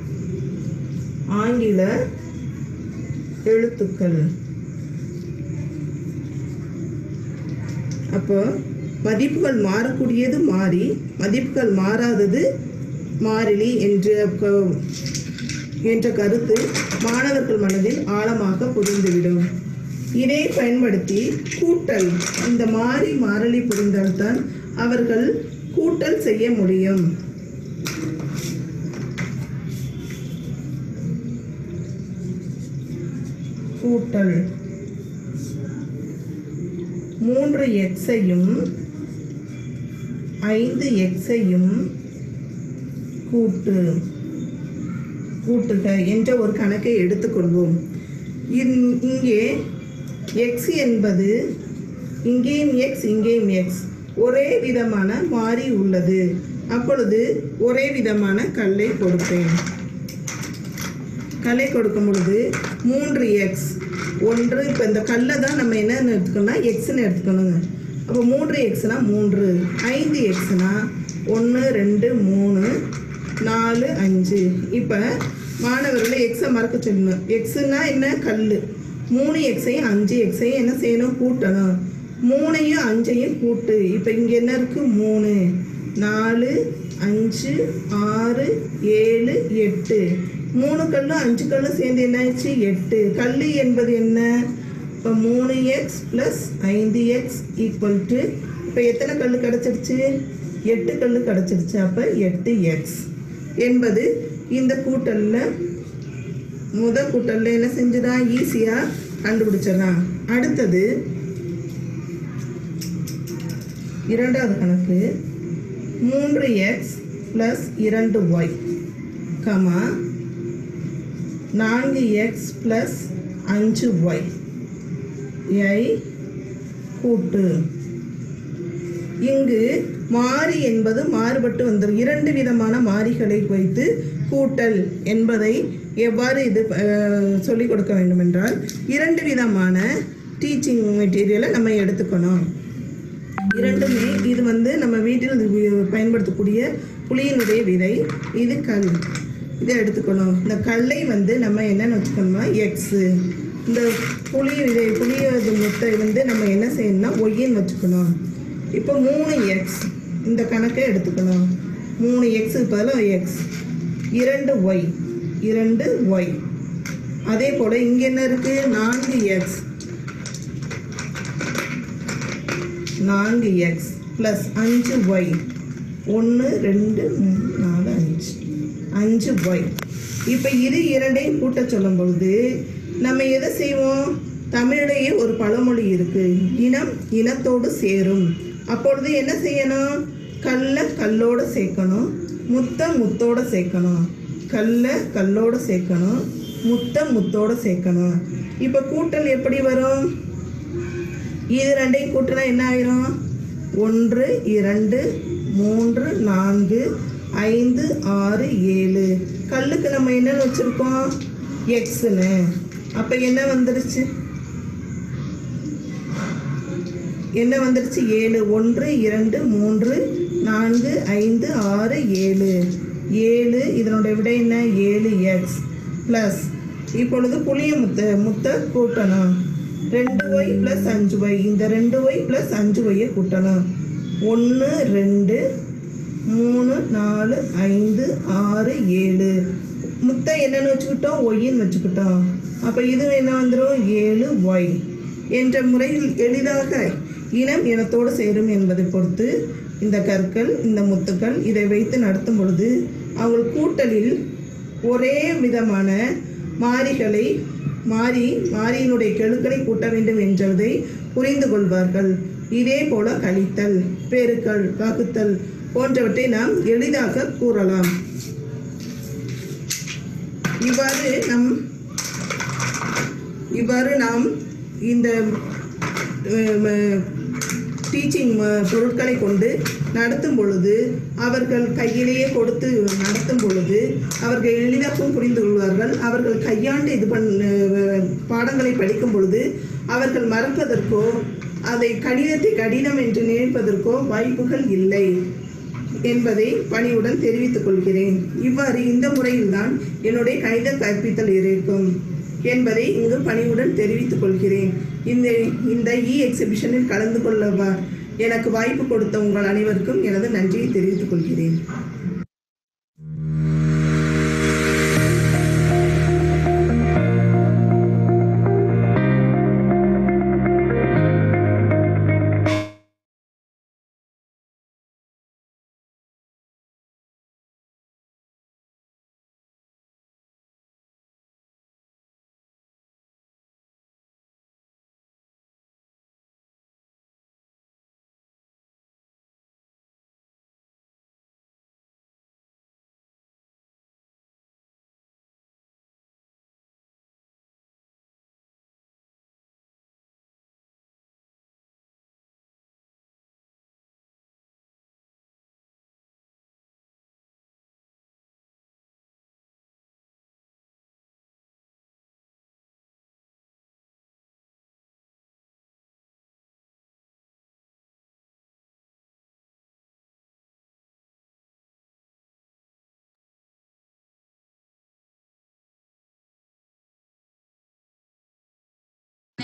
ஆங்கில எழுத்துக்கள். அப்போ மதிப்புகள் மாறக்கூடியது மாறி, மதிப்புகள் மாறாதது மாறிலி என்ற என்ற கருத்து மாணவர்கள் மனதில் ஆழமாக புரிந்துவிடும். இதை பயன்படுத்தி கூட்டல், இந்த மாறி மாறிலி புரிந்தால்தான் அவர்கள் கூட்டல் செய்ய முடியும். கூட்டல் மூன்று எக்ஸையும் ஐந்து எக்ஸையும் கூட்டு. கூட்டுக என்ற ஒரு கணக்கை எடுத்துக்கொள்வோம். இந்- இங்கே x என்பது இங்கேயும் x இங்கேயும் x ஒரே விதமான மாறி உள்ளது. அப்பொழுது ஒரே விதமான கல்லை கொடுப்பேன். கல்லை கொடுக்கும் பொழுது மூன்று எக்ஸ் ஒன்று. இப்போ இந்த கல்லை தான் நம்ம என்னன்னு எடுத்துக்கணும்னா எக்ஸ்ன்னு எடுத்துக்கணுங்க. அப்போ மூன்று எக்ஸ்னா மூன்று, ஐந்து எக்ஸ்னா ஒன்று ரெண்டு மூணு நாலு அஞ்சு. இப்போ மாணவர்களை எக்ஸை மறக்க சொல்லணும். எக்ஸுன்னா என்ன? கல். மூணு எக்ஸையும் அஞ்சு எக்ஸையும் என்ன செய்யணும்? கூட்டணும். மூணையும் அஞ்சையும் கூட்டு. இப்போ இங்கே என்ன இருக்குது? மூணு, நாலு, அஞ்சு, ஆறு, ஏழு, எட்டு. மூணு கல்லும் அஞ்சு கல்லும் சேர்ந்து என்ன ஆயிடுச்சு? எட்டு. கல் என்பது என்ன? இப்போ மூணு எக்ஸ் ப்ளஸ் ஐந்து எக்ஸ் ஈக்குவல் டு இப்போ எத்தனை கல் கிடச்சிருச்சு? எட்டு கல் கிடச்சிருச்சு. அப்போ எட்டு எக்ஸ் என்பது இந்த கூட்டலில் முதல் கூட்டலில் என்ன செஞ்சுதான் ஈஸியாக கண்டுபிடிச்சிடலாம். அடுத்தது இரண்டாவது கணக்கு மூன்று எக்ஸ் ப்ளஸ் இரண்டு ஒய் கமா நான்கு எக்ஸ் ப்ளஸ் அஞ்சு ஒய் ஐ கூட்டு. இங்கு மாறி என்பது மாறுபட்டு வந்துடும். இரண்டு விதமான மாறிகளை வைத்து கூட்டல் என்பதை எவ்வாறு இது சொல்லிக் கொடுக்க வேண்டும் என்றால், இரண்டு விதமான டீச்சிங் மெட்டீரியலை நம்ம எடுத்துக்கணும். இரண்டுமே இது வந்து நம்ம வீட்டில் பயன்படுத்தக்கூடிய புளியினுடைய விதை, இது கல். இதை எடுத்துக்கணும். இந்த கல்லை வந்து நம்ம என்னென்னு வச்சுக்கணும்னா எக்ஸு. இந்த புளி விதை புளிய முட்டை வந்து நம்ம என்ன செய்யணும்னா ஒய்ன்னு வச்சுக்கணும். இப்போ மூணு எக்ஸ் இந்த கணக்கை எடுத்துக்கணும். மூணு எக்ஸுக்கு பதிலாக எக்ஸ், இரண்டு ஒய் இரண்டு ஒய். அதே போல் இங்கே என்ன இருக்குது? நான்கு எக்ஸ் நான்கு எக்ஸ் ப்ளஸ் அஞ்சு ஒய் ஒன்று ரெண்டு மூணு நாலு அஞ்சு அஞ்சு ஒய். இப்போ இது இரண்டையும் கூட்ட சொல்லும் பொழுது நம்ம எதை செய்வோம்? தமிழிலேயே ஒரு பழமொழி இருக்குது, இனம் இனத்தோடு சேரும். அப்பொழுது என்ன செய்யணும்? கல்லை கல்லோடு சேர்க்கணும், முத்தை முத்தோடு சேர்க்கணும். கல்லை கல்லோடு சேர்க்கணும், முத்தை முத்தோடு சேர்க்கணும். இப்போ கூட்டல் எப்படி வரும்? இது ரெண்டையும் கூட்டினா என்ன ஆயிரும்? ஒன்று இரண்டு மூன்று நான்கு ஐந்து ஆறு ஏழு. கல்லுக்கு நம்ம என்னன்னு வச்சுருக்கோம்? எக்ஸுன்னு. அப்போ என்ன வந்துருச்சு? என்ன வந்துருச்சு? ஏழு. ஒன்று இரண்டு மூன்று நான்கு ஐந்து ஆறு ஏழு. ஏழு இதனுடைய விடை என்ன? ஏழு எக்ஸ் ப்ளஸ் இப்பொழுது புளிய முத்தை முத்தை கூட்டணும். ரெண்டு ஒய் ப்ளஸ் அஞ்சு ஒய். இந்த ரெண்டு ஒய் ப்ளஸ் அஞ்சு ஒய்யை கூட்டணும். ஒன்று ரெண்டு மூணு நாலு ஐந்து ஆறு ஏழு. முத்தை என்னென்னு வச்சுக்கிட்டோம்? ஒய்ன்னு வச்சுக்கிட்டோம். அப்போ இது என்ன வந்துடும்? ஏழு ஒய் என்ற முறையில் எளிதாக இனம் இனத்தோடு சேரும் என்பதை பொறுத்து இந்த கற்கள் இந்த முத்துக்கள் இதை வைத்து நடத்தும் பொழுது அவர்கள் கூட்டலில் ஒரே விதமான மாறிகளை மாறி மாறியினுடைய கெழுக்களை கூட்ட வேண்டும் என்பதை புரிந்து கொள்வார்கள். இதே போல கழித்தல், பெருக்கல், வகுத்தல் போன்றவற்றை நாம் எளிதாக கூறலாம். இவ்வாறு நம் இவ்வாறு நாம் இந்த டீச்சிங் பொருட்களை கொண்டு நடத்தும் பொழுது அவர்கள் கையிலேயே கொடுத்து நடத்தும் பொழுது அவர்கள் எளிதாகவும் புரிந்து கொள்வார்கள். அவர்கள் கையாண்டு இது பண் பாடங்களை படிக்கும் பொழுது அவர்கள் மறப்பதற்கோ அதை கடினத்தை கடினம் என்று நினைப்பதற்கோ வாய்ப்புகள் இல்லை என்பதை பணிவுடன் தெரிவித்துக் கொள்கிறேன். இவ்வாறு இந்த முறையில்தான் என்னுடைய கணித கற்பித்தல் இருக்கும் என்பதை இங்கு பணிவுடன் தெரிவித்துக் கொள்கிறேன். இந்த இந்த இ எக்ஸிபிஷனில் கலந்து கொள்ள எனக்கு வாய்ப்பு கொடுத்த உங்கள் அனைவருக்கும் எனது நன்றியை தெரிவித்துக் கொள்கிறேன்.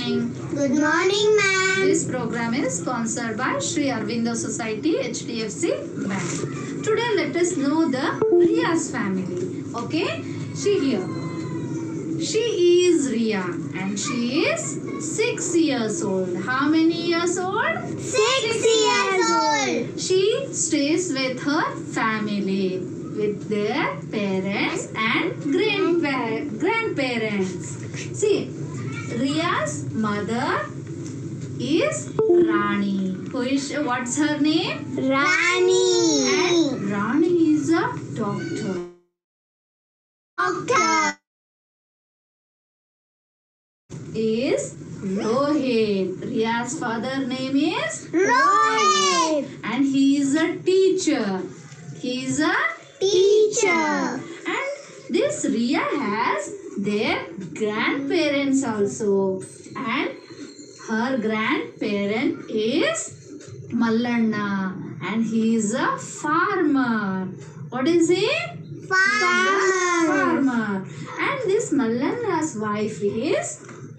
morning. Good morning, ma'am. This program is sponsored by Sri Aurobindo Society H D F C Bank. Today let us know the Riya's family. Okay, she here. She is Riya and she is six years old. How many years old? Six years old. She stays with her family, with their parents and grandpa- grandparents. See, Riya's mother is Rani. Who is, what's her name? Rani. And Rani is a doctor. Doctor. Is Rohit. Riya's father name is Rohit. and he is a teacher. He is a Teacher. and this Riya has their grandparents also, and her grandparent is Mallanna and he is a farmer. What is he? Farmer. Farmer. And this Mallanna's wife is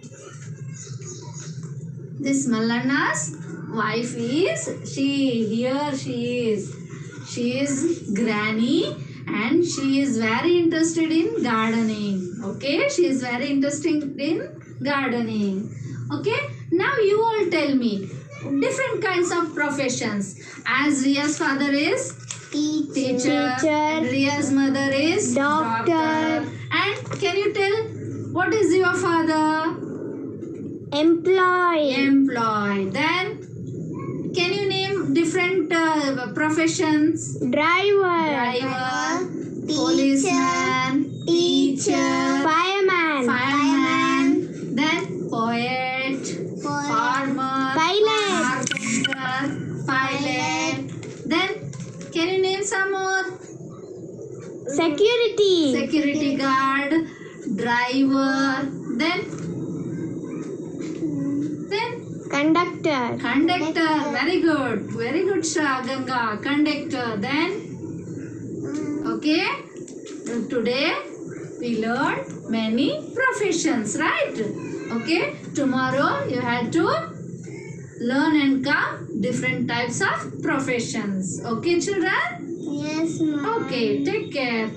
this Mallanna's wife is she here she is she is granny and she is very interested in gardening. Okay, she is very interested in gardening. Okay, now you all tell me different kinds of professions. As Riya's father is Teacher. teacher, and Riya's mother is Doctor. and can you tell what is your father? Employee. Employee. Then can you name different uh, professions? Driver. Driver, Teacher. policeman, teacher, Fireman. fireman, then poet, Poet. farmer, Pilot. carpenter, pilot. Then can you name some more? Security. Security guard, driver, then then Conductor. conductor. Very good, very good, Shra Ganga. Conductor. Then okay, today we learned many professions, right? Okay, tomorrow you had to learn and come different types of professions. Okay, children? Yes, ma'am. Okay, take care.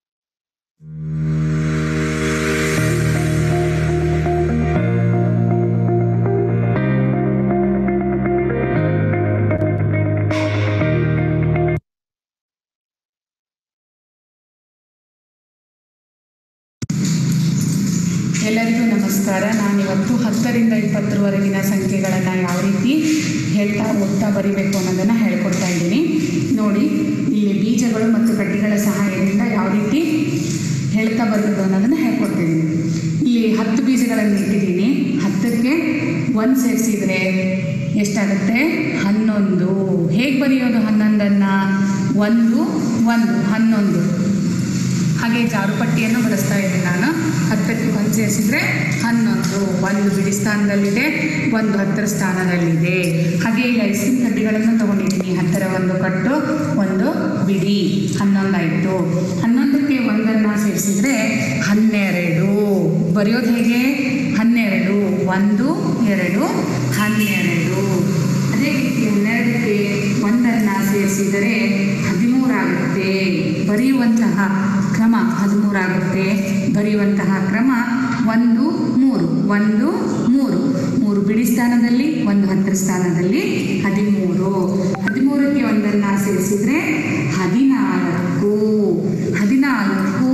ಎಲ್ಲರಿಗೂ ನಮಸ್ಕಾರ. ನಾನಿವತ್ತು ಹತ್ತರಿಂದ ಇಪ್ಪತ್ತರವರೆಗಿನ ಸಂಖ್ಯೆಗಳನ್ನು ಯಾವ ರೀತಿ ಹೇಳ್ತಾ ಓದ್ತಾ ಬರೀಬೇಕು ಅನ್ನೋದನ್ನು ಹೇಳ್ಕೊಡ್ತಾ ಇದ್ದೀನಿ. ನೋಡಿ, ಇಲ್ಲಿ ಬೀಜಗಳು ಮತ್ತು ಕಡ್ಡಿಗಳ ಸಹಾಯದಿಂದ ಯಾವ ರೀತಿ ಹೇಳ್ತಾ ಬರೋದು ಅನ್ನೋದನ್ನು ಹೇಳ್ಕೊಡ್ತೀನಿ. ಇಲ್ಲಿ ಹತ್ತು ಬೀಜಗಳನ್ನು ಇಟ್ಟಿದ್ದೀನಿ. ಹತ್ತಕ್ಕೆ ಒಂದು ಸೇರಿಸಿದರೆ ಎಷ್ಟಾಗುತ್ತೆ? ಹನ್ನೊಂದು. ಹೇಗೆ ಬರೆಯೋದು ಹನ್ನೊಂದನ್ನು? ಒಂದು ಒಂದು ಹನ್ನೊಂದು. ಹಾಗೆ ಜಾರುಪಟ್ಟಿಯನ್ನು ಬಳಸ್ತಾ ಇದ್ದೀನಿ ನಾನು. ಹತ್ತಕ್ಕೆ ಒಂದು ಸೇರಿಸಿದರೆ ಹನ್ನೊಂದು. ಒಂದು ಬಿಡಿ ಸ್ಥಾನದಲ್ಲಿದೆ, ಒಂದು ಹತ್ತರ ಸ್ಥಾನದಲ್ಲಿದೆ. ಹಾಗೆ ಈ ಐಸ್ ಕ್ರೀಮ್ ಕಡ್ಡಿಗಳನ್ನು ತೊಗೊಂಡಿದ್ದೀನಿ. ಹತ್ತರ ಒಂದು ಕಟ್ಟು, ಒಂದು ಬಿಡಿ, ಹನ್ನೊಂದಾಯಿತು. ಹನ್ನೊಂದಕ್ಕೆ ಒಂದನ್ನು ಸೇರಿಸಿದರೆ ಹನ್ನೆರಡು. ಬರೆಯೋದು ಹೇಗೆ? ಹನ್ನೆರಡು, ಒಂದು ಎರಡು ಹನ್ನೆರಡು. ಅದೇ ರೀತಿ ಹನ್ನೆರಡಕ್ಕೆ ಒಂದನ್ನು ಸೇರಿಸಿದರೆ ಹದಿಮೂರಾಗುತ್ತೆ. ಬರೆಯುವಂತಹ ಕ್ರಮ ಹದಿಮೂರಾಗುತ್ತೆ. ಬರೆಯುವಂತಹ ಕ್ರಮ ಒಂದು ಮೂರು, ಒಂದು ಮೂರು, ಮೂರು ಬಿಡಿ ಸ್ಥಾನದಲ್ಲಿ, ಒಂದು ಹತ್ತರ ಸ್ಥಾನದಲ್ಲಿ, ಹದಿಮೂರು. ಹದಿಮೂರಕ್ಕೆ ಒಂದನ್ನು ಸೇರಿಸಿದರೆ ಹದಿನಾಲ್ಕು. ಹದಿನಾಲ್ಕು.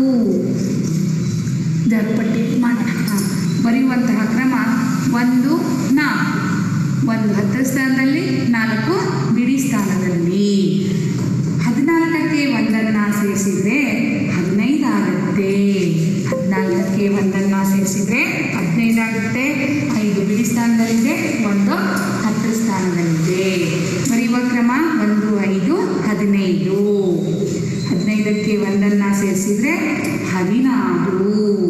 ಜಾರುಪಟ್ಟಿ ಮಾಡಿ ಬರೆಯುವಂತಹ ಕ್ರಮ ಒಂದು ನಾಲ್ಕು, ಒಂದು ಹತ್ತರ ಸ್ಥಾನದಲ್ಲಿ, ನಾಲ್ಕು ಬಿಡಿ ಸ್ಥಾನದಲ್ಲಿ. ಹದಿನಾಲ್ಕಕ್ಕೆ ಒಂದನ್ನು ಸೇರಿಸಿದರೆ ಹದಿನೈದು ಆಗುತ್ತೆ. ಹದಿನಾಲ್ಕಕ್ಕೆ ಒಂದನ್ನು ಸೇರಿಸಿದರೆ ಹದಿನೈದು ಆಗುತ್ತೆ. ಐದು ಬಿಡಿ ಸ್ಥಾನದಲ್ಲಿದೆ, ಒಂದು ಹತ್ತರ ಸ್ಥಾನದಲ್ಲಿದೆ. ಬರೆಯುವ ಕ್ರಮ ಒಂದು ಐದು ಹದಿನೈದು. ಹದಿನೈದಕ್ಕೆ ಒಂದನ್ನು ಸೇರಿಸಿದರೆ ಹದಿನಾರು.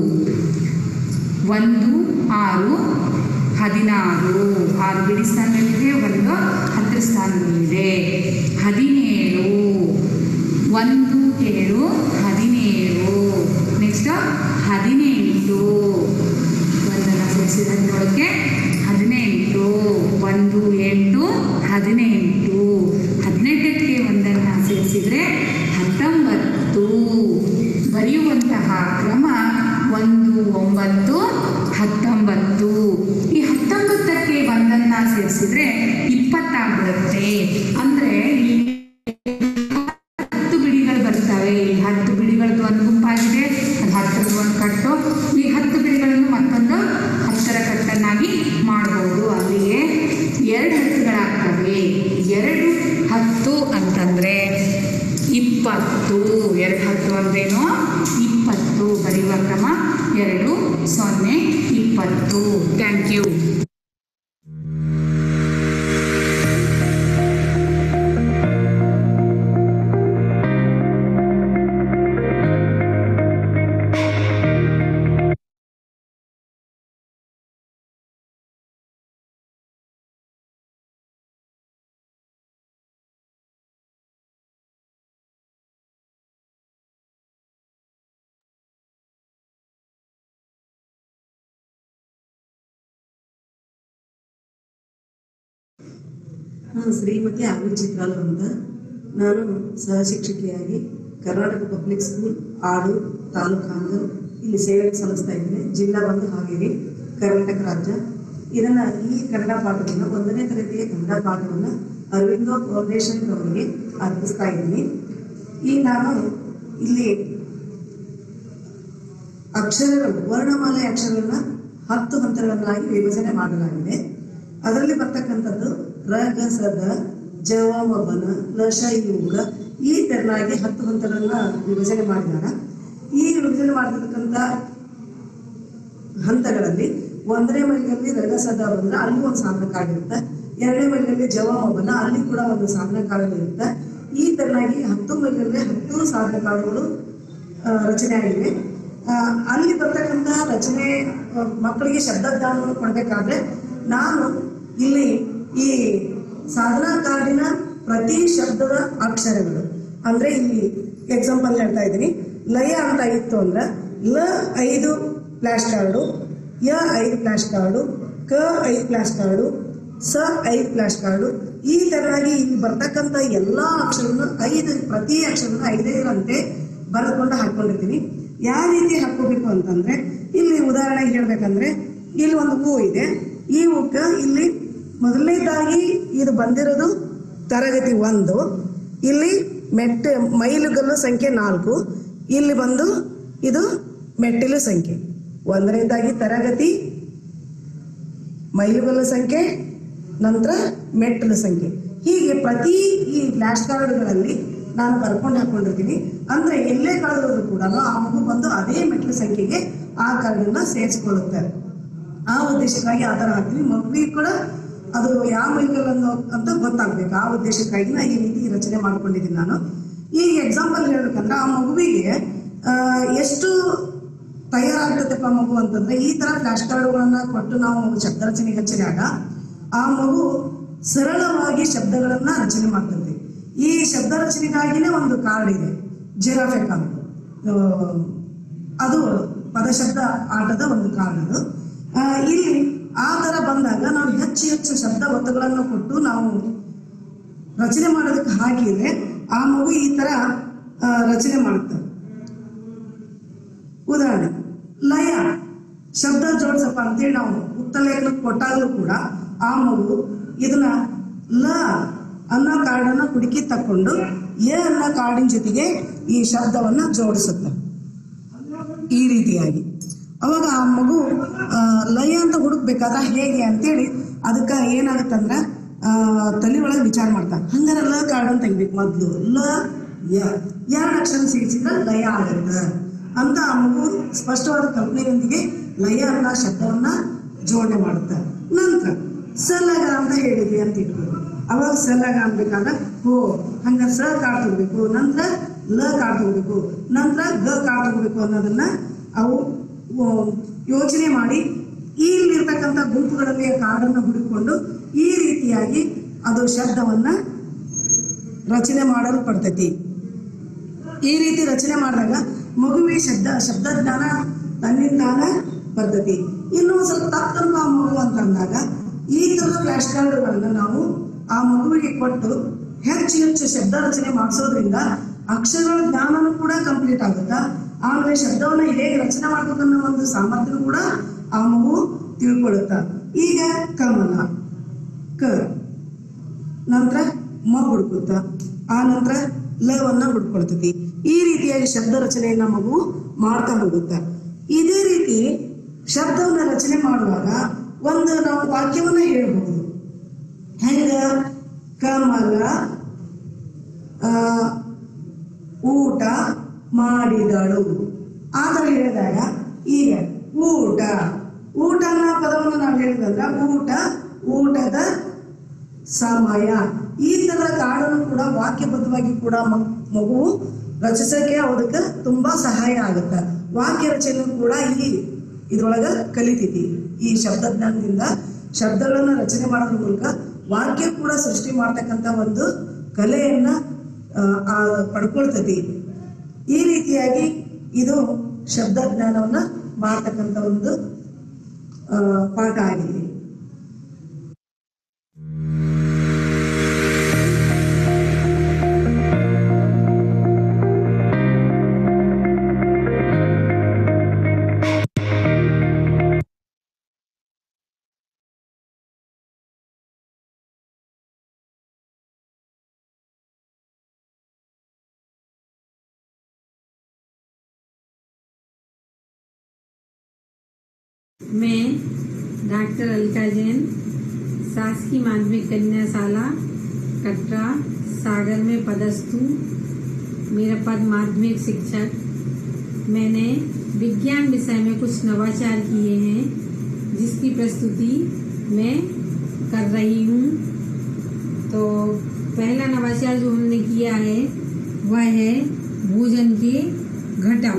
ಒಂದು ಆರು ಹದಿನಾರು. ಆರು ಬಿಡಿ ಸ್ಥಾನದಲ್ಲಿದೆ, ಒಂದು ಹತ್ತರ ಸ್ಥಾನದಲ್ಲಿದೆ. ಹದಿನೇಳು. ಒಂದು ಏಳು ಹದಿನೇಳು. ನೆಕ್ಸ್ಟ್ ಹದಿನೆಂಟು. ಒಂದನ್ನು ಸೇರಿಸಿದ ಹದಿನೇಳಕ್ಕೆ ಒಂದು ಎಂಟು ಹದಿನೆಂಟು, ಹದಿನೆಂಟಕ್ಕೆ ಒಂದನ್ನು ಸೇರಿಸಿದರೆ ಹತ್ತೊಂಬತ್ತು. ಬರೆಯುವಂತಹ ಕ್ರಮ ಒಂದು ಒಂಬತ್ತು ಹತ್ತೊಂಬತ್ತು. ಈ ಹತ್ತೊಂಬತ್ತಕ್ಕೆ ಒಂದನ್ನು ಸೇರಿಸಿದರೆ ಇಪ್ಪತ್ತಾಗ್ಬಿಡುತ್ತೆ. ಅಂದರೆ ಹತ್ತು ಬಿಡಿಗಳು ಬರ್ತವೆ. ಈ ಹತ್ತು ಬಿಡಿಗಳದ್ದು ಒಂದು ಗುಂಪಾಗಿದೆ, ಅದು ಹತ್ತರದ್ದು ಒಂದು ಕಟ್ಟು. ಈ ಹತ್ತು ಬಿಡಿಗಳನ್ನು ಮತ್ತೊಂದು ಹತ್ತರ ಕಟ್ಟನ್ನಾಗಿ ಮಾಡಬಹುದು. ಅಲ್ಲಿಗೆ ಎರಡು ಹತ್ತುಗಳಾಗ್ತವೆ. ಎರಡು ಹತ್ತು ಅಂತಂದರೆ ಇಪ್ಪತ್ತು. ಎರಡು ಹತ್ತು ಅಂದ್ರೇನು? ಇಪ್ಪತ್ತು. ಬರೆಯುವ ಕ್ರಮ ಎರಡು ಸೊನ್ನೆ ಇಪ್ಪತ್ತು. Thank you. ನಾನು ಶ್ರೀಮತಿ ಆರ್ ಚಿತ್ರಾಲು ಅಂತ. ನಾನು ಸಹಶಿಕ್ಷಕಿಯಾಗಿ ಕರ್ನಾಟಕ ಪಬ್ಲಿಕ್ ಸ್ಕೂಲ್ ಆಡು ತಾಲೂಕು ಹಾಂಗಲ್ ಇಲ್ಲಿ ಸೇವೆ ಸಲ್ಲಿಸ್ತಾ ಇದ್ದೀನಿ. ಜಿಲ್ಲಾ ಬಂದು ಹಾವೇರಿ, ಕರ್ನಾಟಕ ರಾಜ್ಯ. ಇದನ್ನು ಈ ಕನ್ನಡ ಪಾಠವನ್ನು ಒಂದನೇ ತರಗತಿಯ ಕನ್ನಡ ಪಾಠವನ್ನು ಅರವಿಂದೋ ಫೌಂಡೇಶನ್ ಅವರಿಗೆ ಅರ್ಪಿಸ್ತಾ ಇದ್ದೀನಿ. ಈ ನಾನು ಇಲ್ಲಿ ಅಕ್ಷರಗಳು ವರ್ಣಮಾಲೆ ಅಕ್ಷರಗಳನ್ನ ಹತ್ತು ಹಂತಗಳನ್ನಾಗಿ ವಿಭಜನೆ ಮಾಡಲಾಗಿದೆ. ಅದರಲ್ಲಿ ಬರ್ತಕ್ಕಂಥದ್ದು ರ ಗ ಸ ದ ಜ ವ ಮ ಬ ನ ಲ ಶ ಇ ಉ ಗ ಈ ತೆರನಾಗಿ ಹತ್ತು ಹಂತಗಳನ್ನ ವಿಭಜನೆ ಮಾಡಿದ್ದಾರೆ. ಈ ವಿಭಜನೆ ಮಾಡಿರ್ತಕ್ಕಂಥ ಹಂತಗಳಲ್ಲಿ ಒಂದನೇ ಮೈಲಿನಲ್ಲಿ ರ ಗ ಸ ದ ಬಂದ್ರೆ ಅಲ್ಲಿ ಒಂದು ಸಾಧನ ಕಾರ್ಡ್ ಇರುತ್ತೆ. ಎರಡನೇ ಮೈಲಿನಲ್ಲಿ ಜ ವ ಮ ಬ ನ ಅಲ್ಲಿ ಕೂಡ ಒಂದು ಸಾಧನ ಕಾರ್ಡ್ ಇರುತ್ತೆ. ಈ ತೆರನಾಗಿ ಹತ್ತು ಮೈಲಿನಲ್ಲಿ ಹತ್ತು ಸಾಧನ ಕಾರ್ಡ್ಗಳು ರಚನೆ ಆಗಿವೆ. ಅಲ್ಲಿ ಬರ್ತಕ್ಕಂಥ ರಚನೆ ಮಕ್ಕಳಿಗೆ ಶಬ್ದಜ್ಞಾನವನ್ನು ಕೊಡಬೇಕಾದ್ರೆ ನಾನು ಇಲ್ಲಿ ಈ ಸಾಧನಾ ಕಾರ್ಡಿನ ಪ್ರತಿ ಶಬ್ದದ ಅಕ್ಷರಗಳು ಅಂದ್ರೆ ಇಲ್ಲಿ ಎಕ್ಸಾಂಪಲ್ ಹೇಳ್ತಾ ಇದ್ದೀನಿ. ಲಯ ಅಂತ ಇತ್ತು ಅಂದ್ರೆ ಲ ಐದು ಫ್ಲಾಶ್ ಕಾರ್ಡು, ಯ ಐದು ಫ್ಲಾಶ್ ಕಾರ್ಡು, ಕ ಐದು ಫ್ಲಾಶ್ ಕಾರ್ಡು, ಸ ಐದು ಫ್ಲಾಶ್ ಕಾರ್ಡು. ಈ ತರನಾಗಿ ಇಲ್ಲಿ ಬರ್ತಕ್ಕಂಥ ಎಲ್ಲ ಅಕ್ಷರವನ್ನು ಐದು ಪ್ರತಿ ಅಕ್ಷರವನ್ನು ಐದೈದರಂತೆ ಬರೆದುಕೊಂಡು ಹಾಕೊಂಡಿರ್ತೀನಿ. ಯಾವ ರೀತಿ ಹಾಕೋಬೇಕು ಅಂತಂದ್ರೆ ಇಲ್ಲಿ ಉದಾಹರಣೆಗೆ ಹೇಳ್ಬೇಕಂದ್ರೆ ಇಲ್ಲಿ ಒಂದು ಹೂ ಇದೆ. ಈ ಹೂಕ್ಕೆ ಇಲ್ಲಿ ಮೊದಲನೇದಾಗಿ ಇದು ಬಂದಿರೋದು ತರಗತಿ ಒಂದು. ಇಲ್ಲಿ ಮೆಟ್ಟ ಮೈಲುಗಲ್ಲು ಸಂಖ್ಯೆ ನಾಲ್ಕು. ಇಲ್ಲಿ ಬಂದು ಇದು ಮೆಟ್ಟಿಲು ಸಂಖ್ಯೆ. ಒಂದನೇದಾಗಿ ತರಗತಿ, ಮೈಲುಗಲ್ಲು ಸಂಖ್ಯೆ, ನಂತರ ಮೆಟ್ಟಿಲು ಸಂಖ್ಯೆ. ಹೀಗೆ ಪ್ರತಿ ಈ ಫ್ಲಾಶ್ ಕಾರ್ಡ್ಗಳಲ್ಲಿ ನಾನು ಬರ್ಕೊಂಡು ಹಾಕೊಂಡಿರ್ತೀನಿ. ಅಂದ್ರೆ ಎಲ್ಲೇ ಕಳೆದ್ರು ಕೂಡ ಆ ಮಗು ಬಂದು ಅದೇ ಮೆಟ್ಟಿಲು ಸಂಖ್ಯೆಗೆ ಆ ಕಾರ್ಡನ್ನ ಸೇರಿಸ್ಕೊಳ್ಳುತ್ತೆ. ಆ ಉದ್ದೇಶಕ್ಕಾಗಿ ಆ ಥರ ಹಾಕ್ತೀನಿ. ಮಗುವಿಗೆ ಕೂಡ ಅದು ಯಾವ ಮೈಕಲ್ ಅನ್ನೋ ಅಂತ ಗೊತ್ತಾಗ್ಬೇಕು. ಆ ಉದ್ದೇಶಕ್ಕಾಗಿ ನಾ ಈ ರೀತಿ ರಚನೆ ಮಾಡ್ಕೊಂಡಿದ್ದೀನಿ ನಾನು. ಈಗ ಎಕ್ಸಾಂಪಲ್ ಹೇಳ್ಬೇಕಂದ್ರೆ ಆ ಮಗುವಿಗೆ ಎಷ್ಟು ತಯಾರಾಗ್ತದೆಪ್ಪ ಮಗು ಅಂತಂದ್ರೆ ಈ ತರ ಫ್ಲಾಶ್ ಕಾರ್ಡ್ಗಳನ್ನ ಕೊಟ್ಟು ನಾವು ಶಬ್ದ ರಚನೆಗೆ ಹಚ್ಚಿದಾಗ ಆ ಮಗು ಸರಳವಾಗಿ ಶಬ್ದಗಳನ್ನ ರಚನೆ ಮಾಡ್ತದೆ. ಈ ಶಬ್ದ ರಚನೆಗಾಗಿನೇ ಒಂದು ಕಾರ್ಡ್ ಇದೆ, ಜಿರಾಫೆ ಕಾರ್ಡ್. ಅದು ಪದಶಬ್ದ ಆಟದ ಒಂದು ಕಾರ್ಡ್ ಅದು. ಇಲ್ಲಿ ಆ ತರ ಬಂದಾಗ ನಾವು ಹೆಚ್ಚು ಹೆಚ್ಚು ಶಬ್ದ ಒತ್ತುಗಳನ್ನು ಕೊಟ್ಟು ನಾವು ರಚನೆ ಮಾಡೋದಕ್ಕೆ ಹಾಕಿದ್ರೆ ಆ ಮಗು ಈ ತರ ರಚನೆ ಮಾಡುತ್ತೆ. ಉದಾಹರಣೆ ಲಯ ಶಬ್ದ ಜೋಡಿಸಪ್ಪ ಅಂತೇಳಿ ನಾವು ಉತ್ತಲೇಖನಕ್ಕೆ ಕೊಟ್ಟಾಗಲೂ ಕೂಡ ಆ ಮಗು ಇದನ್ನ ಲ ಅನ್ನೋ ಕಾರ್ಡನ್ನ ಹುಡುಕಿ ತಕ್ಕೊಂಡು ಎ ಅನ್ನೋ ಕಾರ್ಡಿನ ಜೊತೆಗೆ ಈ ಶಬ್ದವನ್ನ ಜೋಡಿಸುತ್ತೆ ಈ ರೀತಿಯಾಗಿ. ಅವಾಗ ಆ ಮಗು ಲಯ ಅಂತ ಹುಡುಕ್ಬೇಕಾದ್ರೆ ಹೇಗೆ ಅಂತೇಳಿ ಅದಕ್ಕೆ ಏನಾಗುತ್ತಂದ್ರೆ ತಲೆ ಒಳಗೆ ವಿಚಾರ ಮಾಡ್ತಾರೆ. ಹಂಗಾರೆ ಲ ಕಾರ್ಡನ್ನು ತೆಗಿಬೇಕು ಮೊದಲು. ಲ ಯ ಎರಡು ಅಕ್ಷರ ಸೇರಿಸಿದ್ರೆ ಲಯ ಆಗುತ್ತೆ ಅಂತ ಆ ಮಗು ಸ್ಪಷ್ಟವಾದ ಕಲ್ಪನೆಯೊಂದಿಗೆ ಲಯ ಅನ್ನೋ ಶಬ್ದವನ್ನ ಜೋಡಣೆ ಮಾಡುತ್ತೆ. ನಂತರ ಸಲಗ ಅಂತ ಹೇಳಿದ್ವಿ ಅಂತ ಇಟ್ಬೋದು. ಅವಾಗ ಸಲಗ ಅನ್ಬೇಕಾದ್ರೆ ಹೋ ಹಂಗ ಸ ಕಾಡ್ ತಗೋಬೇಕು, ನಂತರ ಲ ಕಾಡ್ ತಗೋಬೇಕು, ನಂತರ ಗ ಕಾಡ್ ತಗೋಬೇಕು ಅನ್ನೋದನ್ನ ಅವು ಯೋಚನೆ ಮಾಡಿ ಇಲ್ಲಿರ್ತಕ್ಕಂಥ ಗುಂಪುಗಳಲ್ಲಿ ಕಾರ್ಡನ್ನು ಹುಡುಕೊಂಡು ಈ ರೀತಿಯಾಗಿ ಅದು ಶಬ್ದವನ್ನ ರಚನೆ ಮಾಡಲು ಪಡ್ತೈತಿ. ಈ ರೀತಿ ರಚನೆ ಮಾಡಿದಾಗ ಮಗುವಿಗೆ ಶಬ್ದ ಶಬ್ದಜ್ಞಾನ ತನ್ನಿಂದಾನ ಬರ್ತೈತಿ. ಇನ್ನು ಸ್ವಲ್ಪ ತಪ್ಪಂತ ಮಗು ಅಂತಂದಾಗ ಈ ಥರದ ಫ್ಲ್ಯಾಶ್ ಕಾರ್ಡ್ಗಳನ್ನ ನಾವು ಆ ಮಗುವಿಗೆ ಕೊಟ್ಟು ಹೆಚ್ಚು ಹೆಚ್ಚು ಶಬ್ದ ರಚನೆ ಮಾಡಿಸೋದ್ರಿಂದ ಅಕ್ಷರಗಳ ಜ್ಞಾನನೂ ಕೂಡ ಕಂಪ್ಲೀಟ್ ಆಗುತ್ತಾ, ಆಮೇಲೆ ಶಬ್ದವನ್ನ ಹೇಗೆ ರಚನೆ ಮಾಡ್ಬೇಕನ್ನೋ ಒಂದು ಸಾಮರ್ಥ್ಯನೂ ಕೂಡ ಆ ಮಗು ತಿಳ್ಕೊಳ್ಳುತ್ತ. ಈಗ ಕಮಲ ಕ ನಂತರ ಮ ಹುಡುಕುತ್ತ, ಆ ನಂತರ ಲವನ್ನ ಹುಡ್ಕೊಳ್ತತಿ. ಈ ರೀತಿಯಾಗಿ ಶಬ್ದ ರಚನೆಯನ್ನ ಮಗು ಮಾಡ್ತಾ ಹೋಗುತ್ತ. ಇದೇ ರೀತಿ ಶಬ್ದವನ್ನ ರಚನೆ ಮಾಡುವಾಗ ಒಂದು ನಾವು ವಾಕ್ಯವನ್ನ ಹೇಳ್ಬಹುದು. ಹೆಂಗ ಕಮಲ ಆ ಊಟ ಮಾಡಿದಳು ಆತರ ಹೇಳಿದಾಗ, ಈಗ ಊಟ ಊಟ ಅನ್ನೋ ಪದವನ್ನು ನಾವು ಹೇಳಿದಂದ್ರ ಊಟ, ಊಟದ ಸಮಯ, ಈ ತರದ ಕಾಡನ್ನು ಕೂಡ ವಾಕ್ಯಬದ್ಧವಾಗಿ ಕೂಡ ಮಗು ರಚಿಸಕ್ಕೆ ಅದಕ್ಕೆ ತುಂಬಾ ಸಹಾಯ ಆಗುತ್ತೆ. ವಾಕ್ಯ ರಚನೆ ಕೂಡ ಈ ಇದ್ರೊಳಗ ಕಲಿತೈತಿ. ಈ ಶಬ್ದಜ್ಞಾನದಿಂದ ಶಬ್ದಗಳನ್ನ ರಚನೆ ಮಾಡೋದ್ರ ಮೂಲಕ ವಾಕ್ಯ ಕೂಡ ಸೃಷ್ಟಿ ಮಾಡ್ತಕ್ಕಂಥ ಒಂದು ಕಲೆಯನ್ನ ಆ ಪಡ್ಕೊಳ್ತೈತಿ. ಈ ರೀತಿಯಾಗಿ ಇದು ಶಬ್ದಜ್ಞಾನವನ್ನ ಮಾಡ್ತಕ್ಕಂಥ ಒಂದು ಪಾಠ ಆಗಿದೆ. मैं डॉक्टर अलका जैन, शासकीय माध्यमिक कन्या शाला कटरा सागर में पदस्थ हूँ। मेरा पद माध्यमिक शिक्षक। मैंने विज्ञान विषय में कुछ नवाचार किए हैं जिसकी प्रस्तुति मैं कर रही हूँ। तो पहला नवाचार जो हमने किया है वह है भोजन के घटक।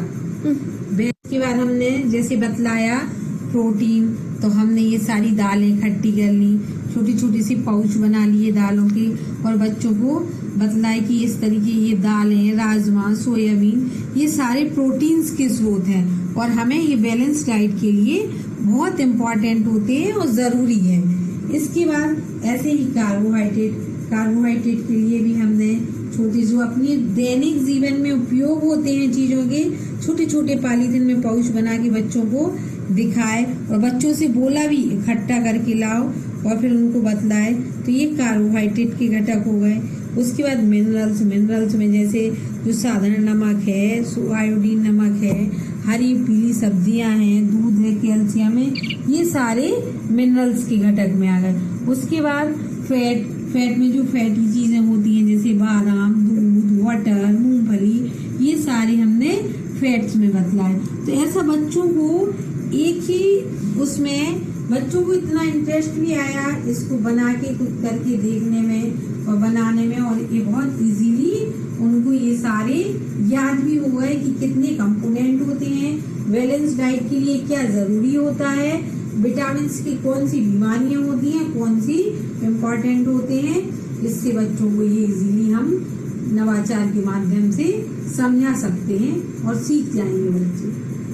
इसके बाद हमने जैसे बतलाया प्रोटीन, तो हमने ये सारी दालें इकट्ठी कर ली, छोटी छोटी सी पाउच बना लिए दालों के, और बच्चों को बतलाए कि इस तरीके ये दालें, राजमा, सोयाबीन, ये सारे प्रोटीन्स के स्रोत हैं और हमें ये बैलेंस डाइट के लिए बहुत इम्पॉर्टेंट होते हैं और ज़रूरी है। इसके बाद ऐसे ही कार्बोहाइड्रेट कार्बोहाइड्रेट के लिए भी हमने छोटी जो अपनी दैनिक जीवन में उपयोग होते हैं चीज़ों के छोटे छोटे पॉलीथिन में पाउच बना के बच्चों को दिखाए और बच्चों से बोला भी इकट्ठा करके लाओ और फिर उनको बतलाए। तो ये कार्बोहाइड्रेट के घटक हो गए। उसके बाद मिनरल्स मिनरल्स में जैसे जो साधारण नमक है, आयोडीन नमक है, हरी पीली सब्जियां हैं, दूध है, कैल्शियम है, ये सारे मिनरल्स के घटक में आ गए। उसके बाद फैट फैट में जो फैटी चीज़ें होती हैं जैसे बादाम, दूध, बटर, मूंगफली, ये सारे हमने फैट्स में बतलाए। तो ऐसा बच्चों को एक ही उसमें बच्चों को इतना इंटरेस्ट भी आया इसको बना के कुछ करके देखने में और बनाने में, और ये बहुत इजीली उनको ये सारे याद भी हो गए कि कितने कंपोनेंट होते हैं, बैलेंस डाइट के लिए क्या जरूरी होता है, विटामिन की कौन सी बीमारियां होती हैं, कौन सी इम्पोर्टेंट होते हैं। इससे बच्चों को ये इजीली हम नवाचार के माध्यम से समझा सकते हैं और सीख जाएंगे बच्चे।